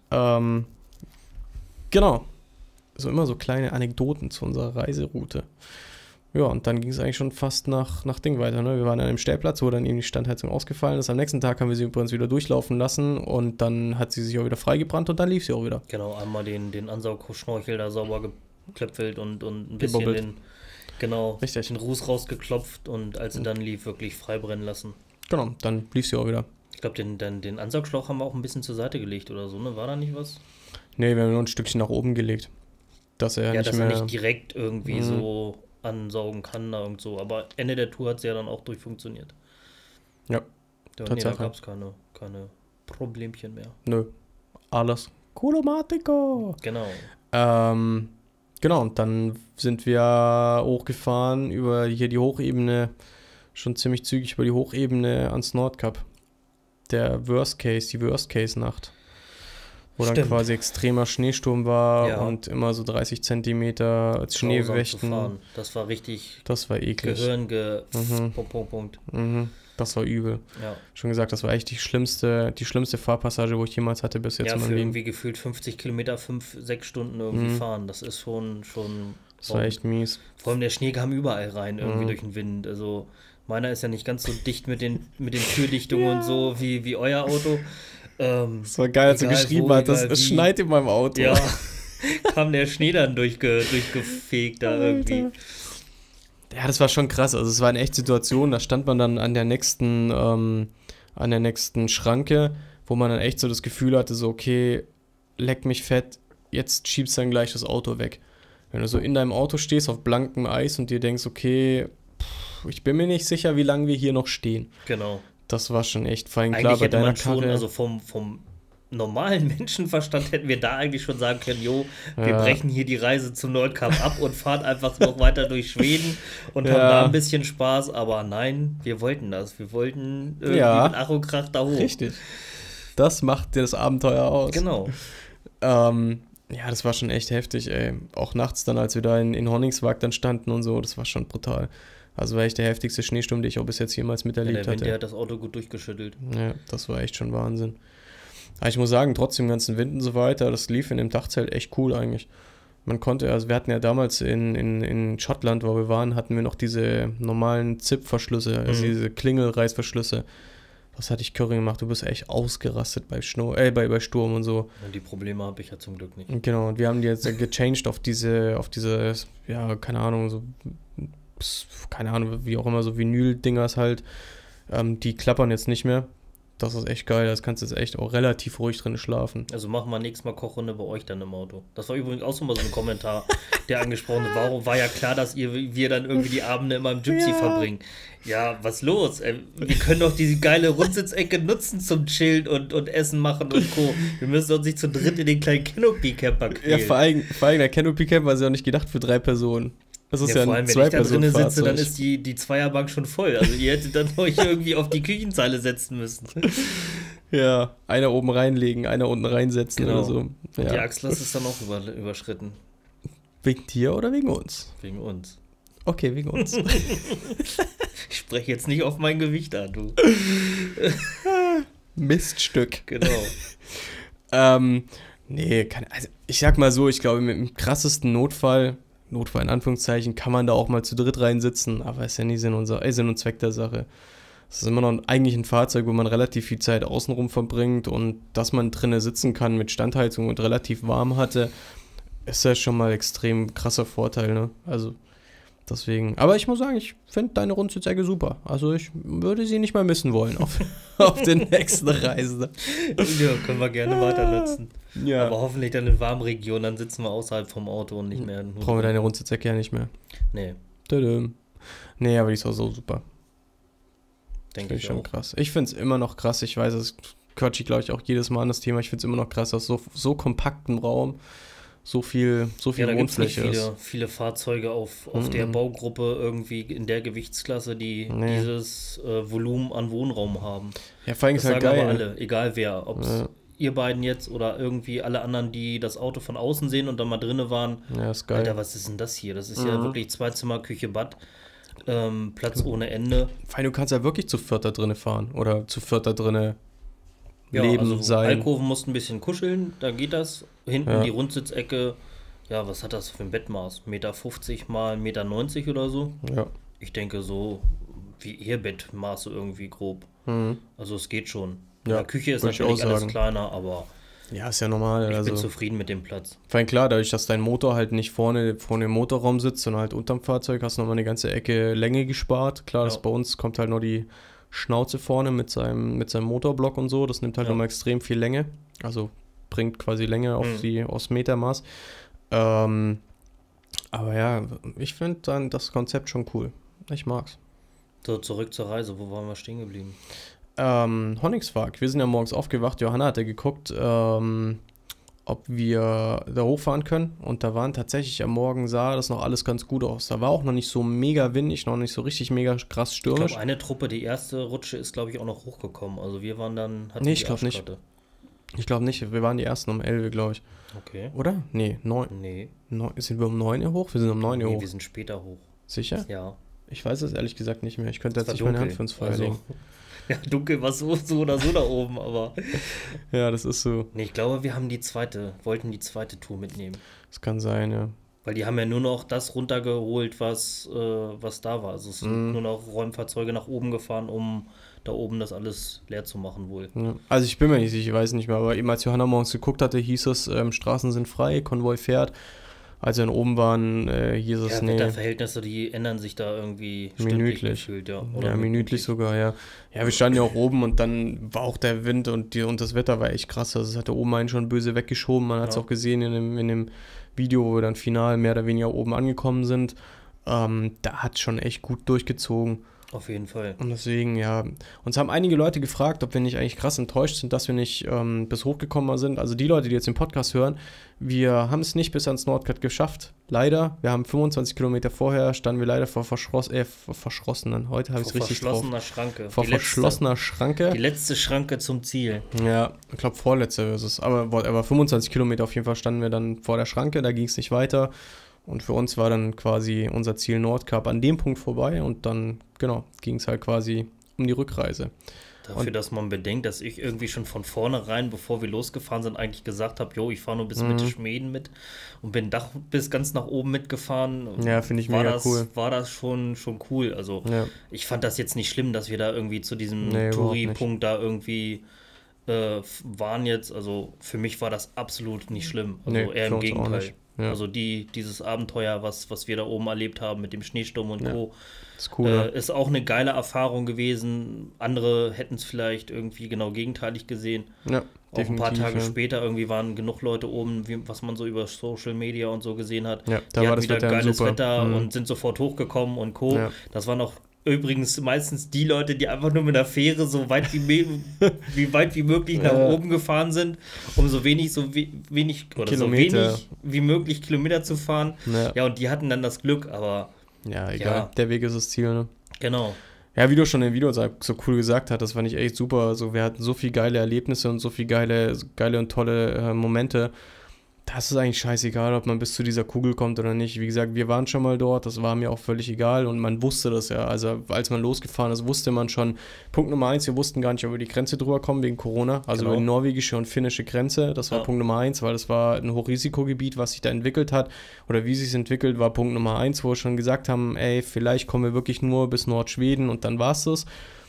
Genau. So immer so kleine Anekdoten zu unserer Reiseroute. Ja, und dann ging es eigentlich schon fast nach Ding weiter. Ne? Wir waren an einem Stellplatz, wo dann eben die Standheizung ausgefallen ist. Am nächsten Tag haben wir sie übrigens wieder durchlaufen lassen und dann hat sie sich auch wieder freigebrannt und dann lief sie auch wieder. Genau, einmal den Ansaugschnorchel da sauber geklöpfelt und ein bisschen den Ruß rausgeklopft und als sie dann lief, wirklich frei brennen lassen. Genau, dann lief sie auch wieder. Ich glaube, den Ansaugschlauch haben wir auch ein bisschen zur Seite gelegt oder so, ne? War da nicht was? Nee, wir haben nur ein Stückchen nach oben gelegt. Dass er nicht direkt irgendwie so ansaugen kann da irgend so. Aber Ende der Tour hat es ja dann auch durchfunktioniert. Ja. Ja, nee, da gab es keine Problemchen mehr. Nö. Alles Colomatico. Genau. Genau, und dann sind wir hochgefahren über hier die Hochebene, schon ziemlich zügig über die Hochebene ans Nordkap. Die Worst-Case-Nacht. Wo dann quasi extremer Schneesturm war und immer so 30 Zentimeter als Schneewächten. Das war richtig. Das war eklig. Punkt. Das war übel. Ja. Schon gesagt, das war echt die schlimmste Fahrpassage, wo ich jemals hatte bis jetzt in meinem Leben. Irgendwie gefühlt 50 Kilometer, 5-6 Stunden irgendwie fahren. Das ist schon. Das war echt mies. Vor allem der Schnee kam überall rein, irgendwie durch den Wind. Also meiner ist ja nicht ganz so dicht mit den Türdichtungen und so wie euer Auto. Das war geil, als er geschrieben hat, es schneit in meinem Auto. Ja, kam der Schnee dann durchgefegt da irgendwie. Ja, das war schon krass. Also es war eine echte Situation, da stand man dann an der nächsten Schranke, wo man dann echt so das Gefühl hatte, so okay, leck mich fett, jetzt schiebst du dann gleich das Auto weg. Wenn du so in deinem Auto stehst auf blankem Eis und dir denkst, okay, ich bin mir nicht sicher, wie lange wir hier noch stehen. Genau. Das war schon echt fein klar bei deiner Karre. Schon, also vom normalen Menschenverstand hätten wir da eigentlich schon sagen können, wir brechen hier die Reise zum Nordkap ab und fahren einfach noch weiter durch Schweden und haben da ein bisschen Spaß, aber nein, wir wollten das. Wir wollten irgendwie mit Ach und Krach da hoch. Richtig. Das macht dir das Abenteuer aus. Genau. Ja, das war schon echt heftig, ey. Auch nachts dann, als wir da in Honningsvag dann standen und so, das war schon brutal. Also war echt der heftigste Schneesturm, den ich auch bis jetzt jemals miterlebt hatte. Der hat das Auto gut durchgeschüttelt. Ja, das war echt schon Wahnsinn. Aber ich muss sagen, trotz dem ganzen Wind und so weiter, das lief in dem Dachzelt echt cool eigentlich. Man konnte, also wir hatten ja damals in Schottland, wo wir waren, hatten wir noch diese normalen Zip-Verschlüsse, also diese Klingelreißverschlüsse. Was hatte ich Curry gemacht? Du bist echt ausgerastet bei Sturm und so. Und die Probleme habe ich ja zum Glück nicht. Genau, und wir haben die jetzt gechanged auf diese, ja, keine Ahnung, wie auch immer, so Vinyl-Dingers halt. Die klappern jetzt nicht mehr. Das ist echt geil, das kannst du jetzt echt auch relativ ruhig drin schlafen. Also machen wir nächstes Mal Kochrunde bei euch dann im Auto. Das war übrigens auch so mal so ein Kommentar, der angesprochen hat. Warum war ja klar, dass wir dann irgendwie die Abende immer im Gypsy verbringen. Ja, was los? Wir können doch diese geile Rundsitzecke nutzen zum Chillen und Essen machen und Co. Wir müssen uns nicht zu dritt in den kleinen Canopy-Camper quälen. Ja, vor allem der Canopy-Camper ist ja auch nicht gedacht für 3 Personen. Das ist ja vor allem, wenn ich da drinnen sitze, dann ist die Zweierbank schon voll. Also ihr hättet dann euch irgendwie auf die Küchenzeile setzen müssen. Ja, einer oben reinlegen, einer unten reinsetzen oder so. Ja. Die Achslast ist dann auch überschritten. Wegen dir oder wegen uns? Wegen uns. Okay, wegen uns. Ich spreche jetzt nicht auf mein Gewicht an, du. Miststück. Genau. Nee, also ich sag mal so, ich glaube, mit dem krassesten Notfall in Anführungszeichen, kann man da auch mal zu dritt reinsitzen, aber ist ja nie Sinn und Zweck der Sache. Es ist immer noch eigentlich ein Fahrzeug, wo man relativ viel Zeit außenrum verbringt und dass man drinnen sitzen kann mit Standheizung und relativ warm hatte, ist ja schon mal extrem krasser Vorteil, ne? Also deswegen, aber ich muss sagen, ich finde deine Rundsitzecke super. Also ich würde sie nicht mal missen wollen auf den nächsten Reisen. Ja, können wir gerne weiter nutzen. Ja. Aber hoffentlich dann in warmen Regionen, dann sitzen wir außerhalb vom Auto und nicht mehr. Brauchen wir deine Rundsitzecke ja nicht mehr. Nee. Nee, aber die ist auch so super. Denke ich schon auch. Krass. Ich finde es immer noch krass, ich weiß, es quatsche ich glaube ich auch jedes Mal an das Thema, ich finde es immer noch krass, dass so kompakten Raum so viel Wohnfläche ist. Viele Fahrzeuge auf der Baugruppe irgendwie in der Gewichtsklasse, die dieses Volumen an Wohnraum haben. Ja, vor allem das ist halt sagen geil. aber alle, egal wer, ob es ihr beiden jetzt oder irgendwie alle anderen, die das Auto von außen sehen und dann mal drinne waren. Ja, ist geil. Alter, was ist denn das hier? Das ist ja wirklich 2 Zimmer, Küche, Bad, Platz ohne Ende. Vor allem, du kannst ja wirklich zu 4 da drinne fahren oder zu 4 da drinne leben, also sein. Alkoven musst ein bisschen kuscheln, da geht das. Hinten die Rundsitzecke, ja, was hat das für ein Bettmaß? 1,50 Meter mal 1,90 Meter oder so? Ja. Ich denke so wie Ehebettmaße irgendwie grob. Also es geht schon. Ja, die Küche ist natürlich alles kleiner, aber ja, ist ja normal. Ich bin zufrieden mit dem Platz. Vor allem klar, dadurch, dass dein Motor halt nicht vorne im Motorraum sitzt, sondern halt unterm Fahrzeug, hast du nochmal eine ganze Ecke Länge gespart. Klar, das bei uns kommt halt nur die Schnauze vorne mit seinem Motorblock und so. Das nimmt halt nochmal extrem viel Länge. Also bringt quasi Länge aufs Metermaß. Aber ja, ich finde dann das Konzept schon cool. Ich mag's. So, zurück zur Reise. Wo waren wir stehen geblieben? Honningsvag. Wir sind ja morgens aufgewacht. Johanna hatte geguckt, ob wir da hochfahren können. Und da waren tatsächlich am Morgen, sah das noch alles ganz gut aus. Da war auch noch nicht so mega windig, noch nicht so richtig mega krass Ich stürmisch. glaube, eine Truppe, die erste Rutsche, ist, glaube ich, auch noch hochgekommen. Also wir waren dann... Nee, ich glaube nicht. Ich glaube nicht. Wir waren die ersten um 11, glaube ich. Okay. Oder? Nee, 9. Nee. Sind wir um 9 Uhr hoch? Wir sind um 9 Uhr Nee, hoch. wir sind später hoch. Sicher? Ja. Ich weiß es ehrlich gesagt nicht mehr. Ich könnte Es jetzt war nicht meine Hand dunkel. für uns Feuer Also, legen. ja, dunkel war so oder so da oben, aber... Ja, das ist so. Nee, ich glaube, wir haben wollten die zweite Tour mitnehmen. Das kann sein, ja. Weil die haben ja nur noch das runtergeholt, was da war. Also es sind nur noch Räumfahrzeuge nach oben gefahren, um da oben das alles leer zu machen wohl. Ja. Also ich bin mir nicht sicher, ich weiß nicht mehr, aber eben als Johanna morgens geguckt hatte, hieß es, Straßen sind frei, Konvoi fährt. Als wir dann oben waren, hieß es, Ja, Wetterverhältnisse, die ändern sich da irgendwie stündlich minütlich. gefühlt, ja. Ja, minütlich sogar, ja. Ja, wir standen ja auch oben und dann war auch der Wind und das Wetter war echt krass. Also es hatte oben einen schon böse weggeschoben. Man hat es auch gesehen in dem Video, wo wir dann final mehr oder weniger oben angekommen sind. Da hat es schon echt gut durchgezogen. Auf jeden Fall. Und deswegen, ja, uns haben einige Leute gefragt, ob wir nicht eigentlich krass enttäuscht sind, dass wir nicht bis hochgekommen sind. Also die Leute, die jetzt den Podcast hören, wir haben es nicht bis ans Nordkap geschafft. Leider. Wir haben 25 Kilometer vorher, standen wir leider vor verschlossenen. Heute habe ich es richtig drauf. Schranke. Vor verschlossener Schranke. Die letzte Schranke zum Ziel. Ja, ich glaube vorletzte ist es. Aber 25 Kilometer auf jeden Fall standen wir dann vor der Schranke, da ging es nicht weiter. Und für uns war dann quasi unser Ziel Nordkap an dem Punkt vorbei und dann, genau, ging es halt quasi um die Rückreise. Dafür, dass man bedenkt, dass ich irgendwie schon von vornherein, bevor wir losgefahren sind, eigentlich gesagt habe, jo, ich fahre nur bis Mitte Schmieden mit und bin bis ganz nach oben mitgefahren. Ja, finde ich mega cool. War das schon cool. Also ich fand das jetzt nicht schlimm, dass wir da irgendwie zu diesem Touri-Punkt da irgendwie waren jetzt. Also für mich war das absolut nicht schlimm. Also eher im Gegenteil. Ja. Also dieses Abenteuer, was wir da oben erlebt haben mit dem Schneesturm und Co., ist cool, ist auch eine geile Erfahrung gewesen. Andere hätten es vielleicht irgendwie genau gegenteilig gesehen. Ja, auch ein paar Tage später irgendwie waren genug Leute oben, was man so über Social Media und so gesehen hat. Ja, da die war hatten das wieder Wetter geiles super. Wetter und sind sofort hochgekommen und Co. Ja. Das waren auch übrigens meistens die Leute, die einfach nur mit der Fähre so weit wie weit wie möglich nach oben gefahren sind, um so wenig oder so wenig wie möglich Kilometer zu fahren. Ja, und die hatten dann das Glück, aber ja, egal. Der Weg ist das Ziel, ne? Genau. Ja, wie du schon im Video so cool gesagt hast, das fand ich echt super. Also wir hatten so viele geile Erlebnisse und so viele geile und tolle Momente. Das ist eigentlich scheißegal, ob man bis zu dieser Kugel kommt oder nicht. Wie gesagt, wir waren schon mal dort, das war mir auch völlig egal und man wusste das ja. Also als man losgefahren ist, wusste man schon, Punkt Nummer 1, wir wussten gar nicht, ob wir die Grenze drüber kommen wegen Corona. Also über die norwegische und finnische Grenze, das war Punkt Nummer 1, weil das war ein Hochrisikogebiet, was sich da entwickelt hat. Oder wie sich es entwickelt, war Punkt Nummer 1, wo wir schon gesagt haben, ey, vielleicht kommen wir wirklich nur bis Nordschweden und dann war es das.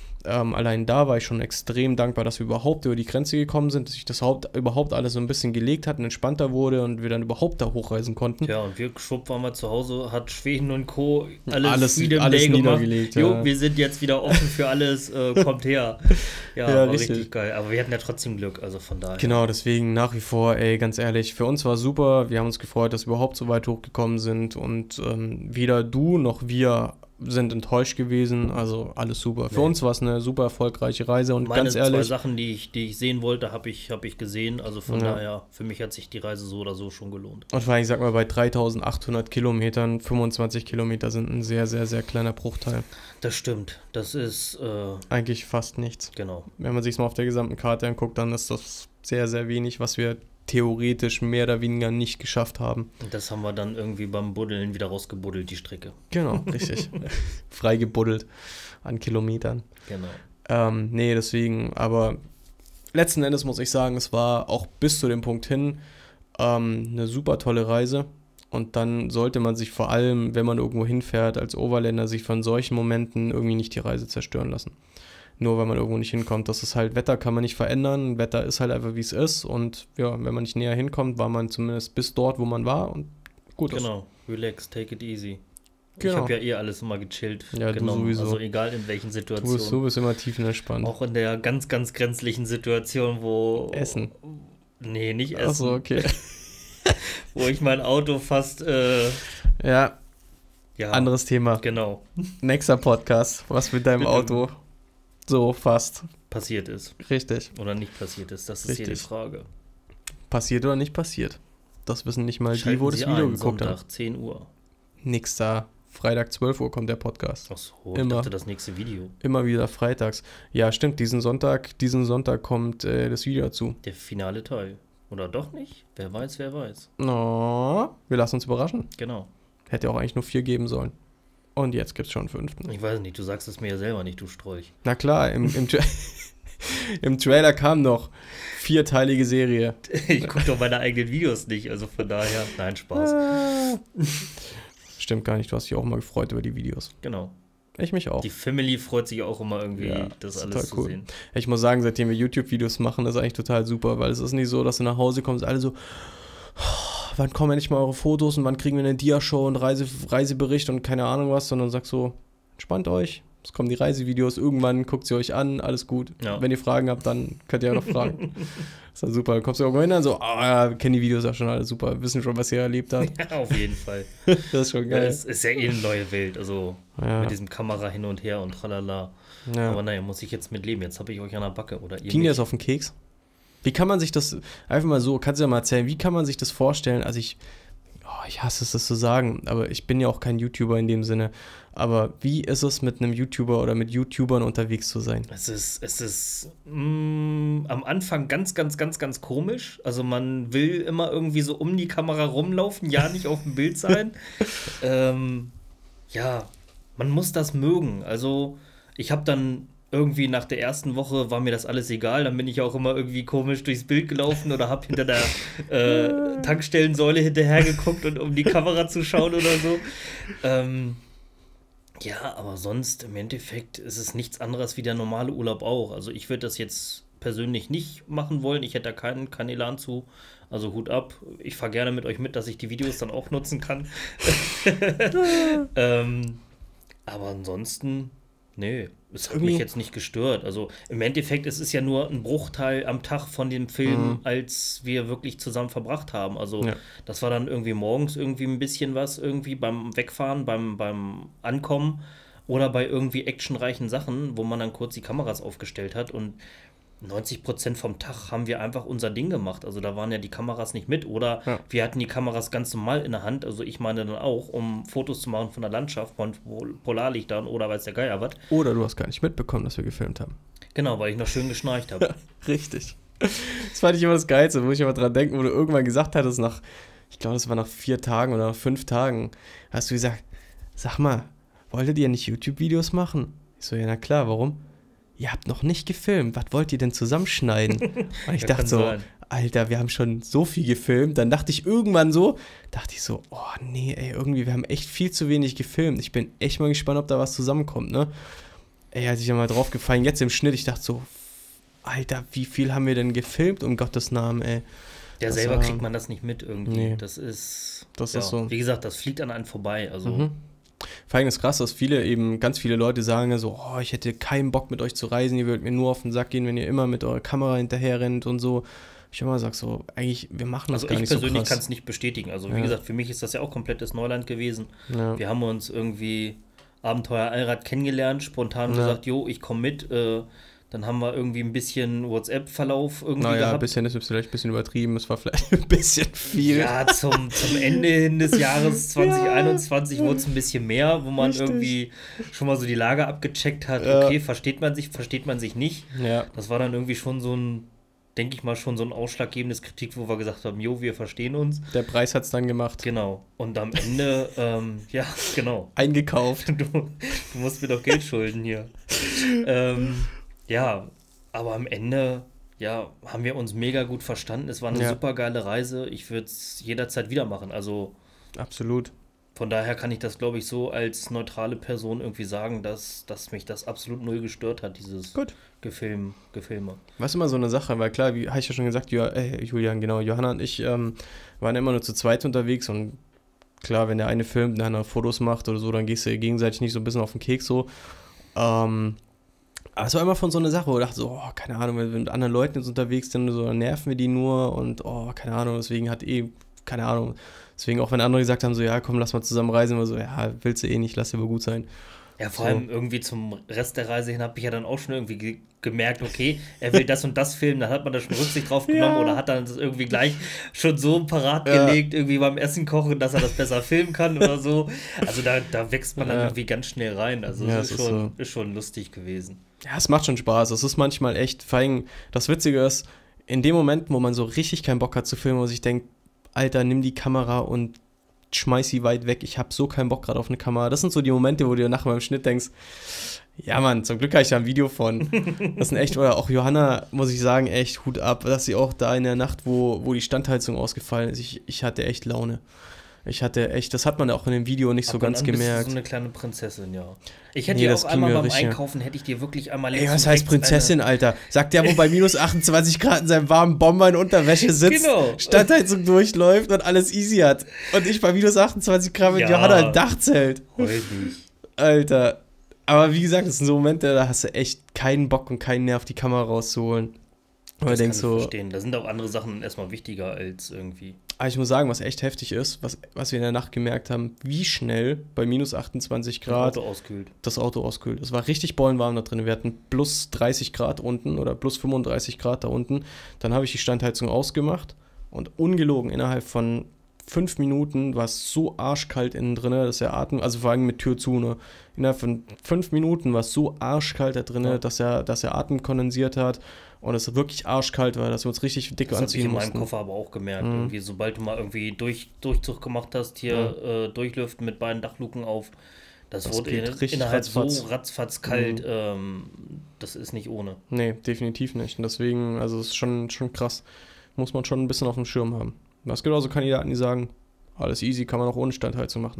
Allein da war ich schon extrem dankbar, dass wir überhaupt über die Grenze gekommen sind, dass sich das überhaupt alles so ein bisschen gelegt hat und entspannter wurde und wir dann überhaupt da hochreisen konnten. Ja, und wir schwupp waren mal zu Hause, hat Schweden und Co. alles niedergelegt. Jo, wir sind jetzt wieder offen für alles, kommt her. Ja, war richtig geil. Aber wir hatten ja trotzdem Glück, also von daher. Genau, deswegen nach wie vor, ey, ganz ehrlich, für uns war es super. Wir haben uns gefreut, dass wir überhaupt so weit hochgekommen sind und weder du noch wir sind enttäuscht gewesen, also alles super. Für uns war es eine super erfolgreiche Reise und ganz ehrlich... Meine 2 Sachen, die ich sehen wollte, habe ich gesehen, also von daher, für mich hat sich die Reise so oder so schon gelohnt. Und vor allem, ich sag mal, bei 3.800 Kilometern, 25 Kilometer sind ein sehr, sehr, sehr kleiner Bruchteil. Das stimmt, das ist... eigentlich fast nichts. Genau. Wenn man sich mal auf der gesamten Karte anguckt, dann ist das sehr, sehr wenig, was wir theoretisch mehr oder weniger nicht geschafft haben. Und das haben wir dann irgendwie beim Buddeln wieder rausgebuddelt, die Strecke. Genau, richtig. Freigebuddelt an Kilometern. Genau. Nee, deswegen, aber letzten Endes muss ich sagen, es war auch bis zu dem Punkt hin eine super tolle Reise. Und dann sollte man sich vor allem, wenn man irgendwo hinfährt, als Overländer, sich von solchen Momenten irgendwie nicht die Reise zerstören lassen. Nur weil man irgendwo nicht hinkommt. Das ist halt, Wetter kann man nicht verändern. Wetter ist halt einfach, wie es ist. Und ja, wenn man nicht näher hinkommt, war man zumindest bis dort, wo man war. Und gut ist. Genau, relax, take it easy. Genau. Ich habe ja alles immer gechillt genommen. Du sowieso. Also egal in welchen Situationen. Du bist immer tiefenentspannt. Auch in der ganz, ganz grenzlichen Situation, wo... Essen. Nee, nicht Essen. Achso, okay. Wo ich mein Auto fast... Ja, anderes Thema. Genau. Nächster Podcast. Was mit deinem Auto so fast passiert ist. Richtig. Oder nicht passiert ist. Das ist Richtig. hier die Frage. Passiert oder nicht passiert? Das wissen nicht mal Schalten die, wo das Sie Video ein, geguckt Sonntag, haben. 10 Uhr. Nix da. Freitag 12 Uhr kommt der Podcast. Achso, ich Immer. dachte das nächste Video. Immer wieder freitags. Ja, stimmt, diesen Sonntag kommt das Video dazu. Der finale Teil. Oder doch nicht? Wer weiß, wer weiß. No, wir lassen uns überraschen. Genau. Hätte auch eigentlich nur 4 geben sollen. Und jetzt gibt's schon 5. Ich weiß nicht, du sagst es mir ja selber nicht, du Strolch. Na klar, im Trailer kam noch 4-teilige Serie. Ich gucke doch meine eigenen Videos nicht, also von daher, nein, Spaß. Stimmt gar nicht, du hast dich auch mal gefreut über die Videos. Genau. Ich mich auch. Die Family freut sich auch immer irgendwie, Ja, das ist alles total zu sehen. Ich muss sagen, seitdem wir YouTube-Videos machen, ist eigentlich total super, weil es ist nicht so, dass du nach Hause kommst, alle so, "Oh, wann kommen endlich mal eure Fotos und wann kriegen wir eine Dia-Show und Reisebericht und keine Ahnung was, sondern sagst so, entspannt euch, es kommen die Reisevideos, irgendwann guckt sie euch an, alles gut. Ja. Wenn ihr Fragen habt, dann könnt ihr ja noch fragen. Ist dann super, dann kommst du irgendwo hin, dann so, ja, wir kennen die Videos ja schon alle super, wissen schon, was ihr erlebt habt. Ja, auf jeden Fall. Das ist schon geil. Es ist ja eh eine neue Welt, also Ja. mit diesem Kamera hin und her und tralala. Ja. Aber naja, muss ich jetzt mit leben. Jetzt habe ich euch an der Backe oder ihr Ging dir mich. das auf den Keks? Wie kann man sich das, einfach mal so, kannst du ja mal erzählen, wie kann man sich das vorstellen? Also ich hasse es, das zu sagen, aber ich bin ja auch kein YouTuber in dem Sinne. Aber wie ist es, mit einem YouTuber oder mit YouTubern unterwegs zu sein? Es ist am Anfang ganz, ganz, ganz, ganz komisch. Also man will immer irgendwie so um die Kamera rumlaufen, ja, nicht auf dem Bild sein. Ja, man muss das mögen. Also ich habe dann irgendwie nach der ersten Woche war mir das alles egal. Dann bin ich auch immer irgendwie komisch durchs Bild gelaufen oder habe hinter der Tankstellensäule hinterher geguckt, und um die Kamera zu schauen oder so. Ja, aber sonst im Endeffekt ist es nichts anderes wie der normale Urlaub auch. Also ich würde das jetzt persönlich nicht machen wollen. Ich hätte da keinen Elan zu. Also Hut ab. Ich fahre gerne mit euch mit, dass ich die Videos dann auch nutzen kann. Aber ansonsten, nee, es hat mich jetzt nicht gestört. Also im Endeffekt, es ist ja nur ein Bruchteil am Tag von dem Film, als wir wirklich zusammen verbracht haben. Also Ja. das war dann irgendwie morgens irgendwie ein bisschen was, irgendwie beim Wegfahren, beim Ankommen oder bei irgendwie actionreichen Sachen, wo man dann kurz die Kameras aufgestellt hat, und 90% vom Tag haben wir einfach unser Ding gemacht. Also da waren ja die Kameras nicht mit, oder wir hatten die Kameras ganz normal in der Hand, also ich meine dann auch, um Fotos zu machen von der Landschaft, von Polarlichtern oder weiß der Geier was. Oder du hast gar nicht mitbekommen, dass wir gefilmt haben. Genau, weil ich noch schön geschnarcht habe. Richtig. Das fand ich immer das Geilste, wo ich immer dran denken, wo du irgendwann gesagt hattest, ich glaube, das war nach 4 Tagen oder nach 5 Tagen, hast du gesagt, sag mal, wolltet ihr nicht YouTube-Videos machen? Ich so, ja, na klar, warum? Ihr habt noch nicht gefilmt, was wollt ihr denn zusammenschneiden? Und ich dachte so, Alter, wir haben schon so viel gefilmt. Dann dachte ich irgendwann so, oh nee, ey, irgendwie, wir haben echt viel zu wenig gefilmt. Ich bin echt mal gespannt, ob da was zusammenkommt, ne? Ey, als ich ja mal drauf gefallen, jetzt im Schnitt, ich dachte so, Alter, wie viel haben wir denn gefilmt, um Gottes Namen, ey. Ja, selber kriegt man das nicht mit irgendwie. Nee. Das ist so. Wie gesagt, das fliegt an einem vorbei. Also Vor allem ist krass, dass ganz viele Leute sagen so, oh, ich hätte keinen Bock mit euch zu reisen, ihr würdet mir nur auf den Sack gehen, wenn ihr immer mit eurer Kamera hinterher rennt und so. Ich immer sage so, eigentlich, wir machen das gar nicht so krass. Also ich persönlich kann es nicht bestätigen. Also wie gesagt, für mich ist das ja auch komplettes Neuland gewesen. Ja. Wir haben uns irgendwie Abenteuer Allrad kennengelernt, spontan gesagt, jo, ich komme mit. Dann haben wir irgendwie ein bisschen WhatsApp-Verlauf irgendwie gehabt. Ein bisschen, das ist vielleicht ein bisschen übertrieben, es war vielleicht ein bisschen viel. Ja, zum Ende hin des Jahres 2021 wurde es ein bisschen mehr, wo man irgendwie schon mal so die Lage abgecheckt hat. Okay, versteht man sich nicht. Ja. Das war dann irgendwie schon so ein, denke ich mal, schon so ein ausschlaggebendes Kritik, wo wir gesagt haben, jo, wir verstehen uns. Der Preis hat es dann gemacht. Genau. Und am Ende, ja, genau. Eingekauft. Du musst mir doch Geld schulden hier. Ja, aber am Ende, ja, haben wir uns mega gut verstanden. Es war eine super geile Reise. Ich würde es jederzeit wieder machen. Also absolut. Von daher kann ich das, glaube ich, so als neutrale Person irgendwie sagen, dass mich das absolut null gestört hat, dieses Gefilme. Was immer so eine Sache, weil klar, wie habe ich ja schon gesagt, Julian, genau, Johanna und ich waren immer nur zu zweit unterwegs, und klar, wenn der eine filmt, der andere Fotos macht oder so, dann gehst du gegenseitig nicht so ein bisschen auf den Keks so. Aber es war immer von so einer Sache, wo ich dachte so, oh, keine Ahnung, wenn wir mit anderen Leuten jetzt unterwegs sind, so, dann nerven wir die nur, und keine Ahnung, deswegen keine Ahnung, deswegen auch wenn andere gesagt haben, so, ja, komm, lass mal zusammen reisen, immer so, ja, willst du eh nicht, lass dir wohl gut sein. Ja, vor allem irgendwie zum Rest der Reise hin habe ich ja dann auch schon irgendwie gemerkt, okay, er will das und das filmen, dann hat man da schon Rücksicht drauf genommen oder hat dann das irgendwie gleich schon so parat gelegt, irgendwie beim Essen kochen, dass er das besser filmen kann oder so. Also da wächst man dann irgendwie ganz schnell rein. Also es ist schon lustig gewesen. Ja, es macht schon Spaß. Es ist manchmal echt, vor allem das Witzige ist, in dem Moment, wo man so richtig keinen Bock hat zu filmen, wo sich denkt, Alter, nimm die Kamera und schmeiß sie weit weg, ich habe so keinen Bock gerade auf eine Kamera. Das sind so die Momente, wo du nachher beim Schnitt denkst, ja Mann, zum Glück habe ich da ein Video von. Das sind echt, oder auch Johanna, muss ich sagen, echt Hut ab, dass sie auch da in der Nacht, wo die Standheizung ausgefallen ist, ich hatte echt Laune. Das hat man auch in dem Video nicht so ganz gemerkt. Bist du so eine kleine Prinzessin, ja. Ich hätte dir auch einmal beim Einkaufen, hätte ich dir wirklich einmal links. Ey, was heißt Prinzessin, Alter? Sagt der, wo bei minus 28 Grad in seinem warmen Bomber in Unterwäsche sitzt, genau. Standheizung durchläuft und alles easy hat. Und ich bei minus 28 Grad mit Johanna im Dachzelt. Heute nicht. Alter. Aber wie gesagt, das sind so Momente, da hast du echt keinen Bock und keinen Nerv, die Kamera rauszuholen. Aber das kann ich verstehen. Da sind auch andere Sachen erstmal wichtiger als irgendwie. Aber ich muss sagen, was echt heftig ist, was wir in der Nacht gemerkt haben, wie schnell bei minus 28 Grad das Auto auskühlt. Es war richtig bollenwarm da drin. Wir hatten plus 30 Grad unten oder plus 35 Grad da unten. Dann habe ich die Standheizung ausgemacht und ungelogen innerhalb von 5 Minuten war es so arschkalt innen drin, dass er atmen, also vor allem mit Tür zu, ne? Innerhalb von 5 Minuten war es so arschkalt da drin, dass er Atem kondensiert hat und es wirklich arschkalt war, dass wir uns richtig dick anziehen mussten. Das habe ich in meinem Koffer aber auch gemerkt. Irgendwie, sobald du mal irgendwie Durchzug gemacht hast, hier durchlüften mit beiden Dachluken auf, das wurde innerhalb ratzfatz. So ratzfatz kalt, das ist nicht ohne. Nee, definitiv nicht. Und deswegen, also es ist schon krass. Muss man schon ein bisschen auf dem Schirm haben. Es gibt auch so Kandidaten, die sagen, alles easy, kann man auch ohne Standheizung machen.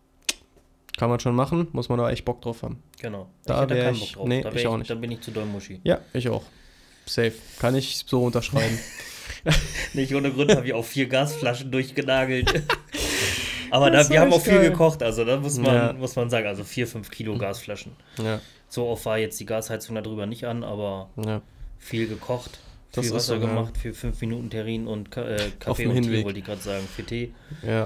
Kann man schon machen, muss man da echt Bock drauf haben. Genau. Da hätte keinen Bock drauf. Nee, ich auch nicht. Dann bin ich zu doll Muschi. Ja, ich auch. Safe. Kann ich so unterschreiben. Nicht ohne Grund habe ich auch 4 Gasflaschen durchgenagelt. Aber wir haben auch viel gekocht, also da muss man sagen, also 4-5 Kilo Gasflaschen. Ja. So oft war jetzt die Gasheizung darüber nicht an, aber viel gekocht. Viel Wasser gemacht für 5 Minuten Terrin und Kaffee und Tee, wollte ich gerade sagen, für Tee. Ja.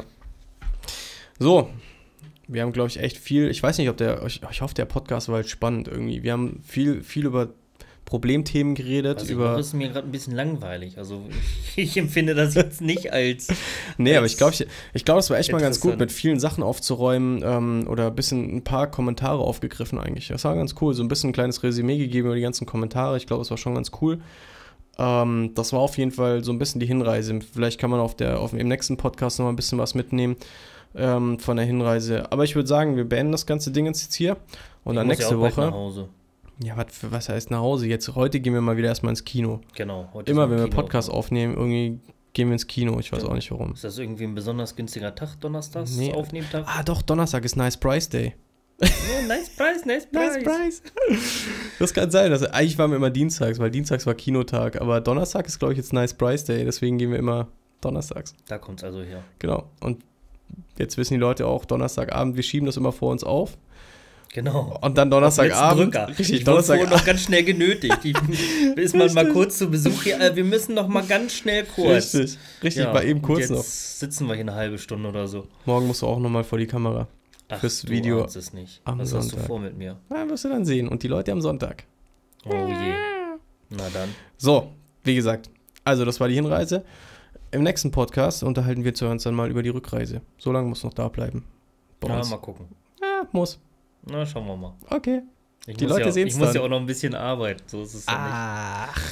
So, wir haben, glaube ich, echt viel, ich weiß nicht, ich hoffe, der Podcast war halt spannend irgendwie. Wir haben viel über Problemthemen geredet. Also das ist mir gerade ein bisschen langweilig, also ich empfinde das jetzt nicht als... Nee, aber ich glaube, es war echt mal ganz gut, mit vielen Sachen aufzuräumen oder ein paar Kommentare aufgegriffen eigentlich. Das war ganz cool, so ein bisschen ein kleines Resümee gegeben über die ganzen Kommentare. Ich glaube, es war schon ganz cool. Das war auf jeden Fall so ein bisschen die Hinreise. Vielleicht kann man im nächsten Podcast noch mal ein bisschen was mitnehmen von der Hinreise. Aber ich würde sagen, wir beenden das ganze Ding jetzt hier. Und dann nächste Woche. Nach Hause. Ja, was heißt nach Hause? Heute gehen wir mal wieder erstmal ins Kino. Genau. Immer wenn wir Podcast aufnehmen, irgendwie gehen wir ins Kino. Ich weiß auch nicht warum. Ist das irgendwie ein besonders günstiger Tag, Donnerstags, Aufnehmtag? Ah, doch, Donnerstag ist Nice Price Day. Oh, nice price. Das kann sein. Eigentlich waren wir immer dienstags, weil dienstags war Kinotag. Aber Donnerstag ist, glaube ich, jetzt Nice Price Day. Deswegen gehen wir immer donnerstags. Da kommt es also her. Genau. Und jetzt wissen die Leute auch, Donnerstagabend, wir schieben das immer vor uns auf. Genau. Und dann Donnerstagabend. Ich wurde vorhin noch ganz schnell genötigt. Ist man mal kurz zu Besuch hier. Wir müssen noch mal ganz schnell kurz. Richtig, mal eben kurz jetzt noch. Jetzt sitzen wir hier eine halbe Stunde oder so. Morgen musst du auch noch mal vor die Kamera. Ach, fürs Video. Du es nicht. Was hast du vor mit mir? Na, wirst du dann sehen. Und die Leute am Sonntag. Oh je. Na dann. So, wie gesagt. Also, das war die Hinreise. Im nächsten Podcast unterhalten wir uns dann mal über die Rückreise. So lange muss noch da bleiben. Mal gucken. Ja, muss. Na, schauen wir mal. Okay. Die Leute sehen es dann. Ich muss ja auch noch ein bisschen arbeiten. So ist es ja nicht.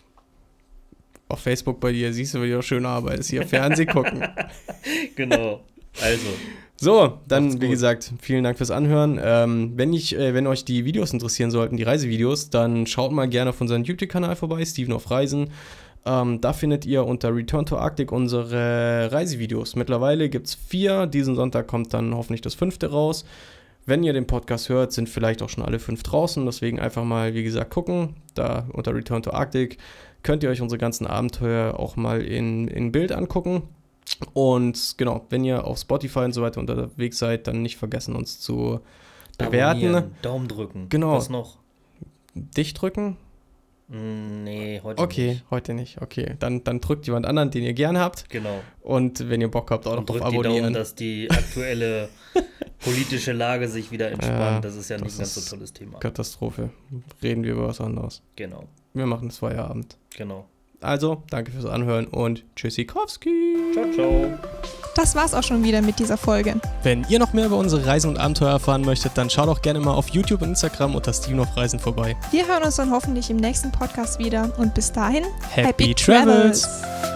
Auf Facebook bei dir siehst du, wie du auch schön arbeitest. Hier Fernsehen gucken. Genau. Also. So, dann wie gesagt, vielen Dank fürs Anhören. Wenn euch die Videos interessieren sollten, die Reisevideos, dann schaut mal gerne auf unseren YouTube-Kanal vorbei, Steven auf Reisen. Da findet ihr unter Return to Arctic unsere Reisevideos. Mittlerweile gibt es 4. Diesen Sonntag kommt dann hoffentlich das 5. raus. Wenn ihr den Podcast hört, sind vielleicht auch schon alle 5 draußen. Deswegen einfach mal, wie gesagt, gucken. Da unter Return to Arctic könnt ihr euch unsere ganzen Abenteuer auch mal in Bild angucken. Und genau, wenn ihr auf Spotify und so weiter unterwegs seid, dann nicht vergessen, uns zu bewerten. Abonnieren, Daumen drücken. Genau. Was noch? Dich drücken? Nee, heute nicht. Okay, heute nicht. Okay, dann drückt jemand anderen, den ihr gerne habt. Genau. Und wenn ihr Bock habt, auch noch drückt auf abonnieren. Die Daumen, dass die aktuelle politische Lage sich wieder entspannt. Das ist ja nicht ein ganz so tolles Thema. Katastrophe. Reden wir über was anderes. Genau. Wir machen das Feierabend. Genau. Also, danke fürs Anhören und Tschüssikowski. Ciao, ciao. Das war's auch schon wieder mit dieser Folge. Wenn ihr noch mehr über unsere Reisen und Abenteuer erfahren möchtet, dann schaut auch gerne mal auf YouTube und Instagram unter Steven auf Reisen vorbei. Wir hören uns dann hoffentlich im nächsten Podcast wieder und bis dahin, Happy Travels!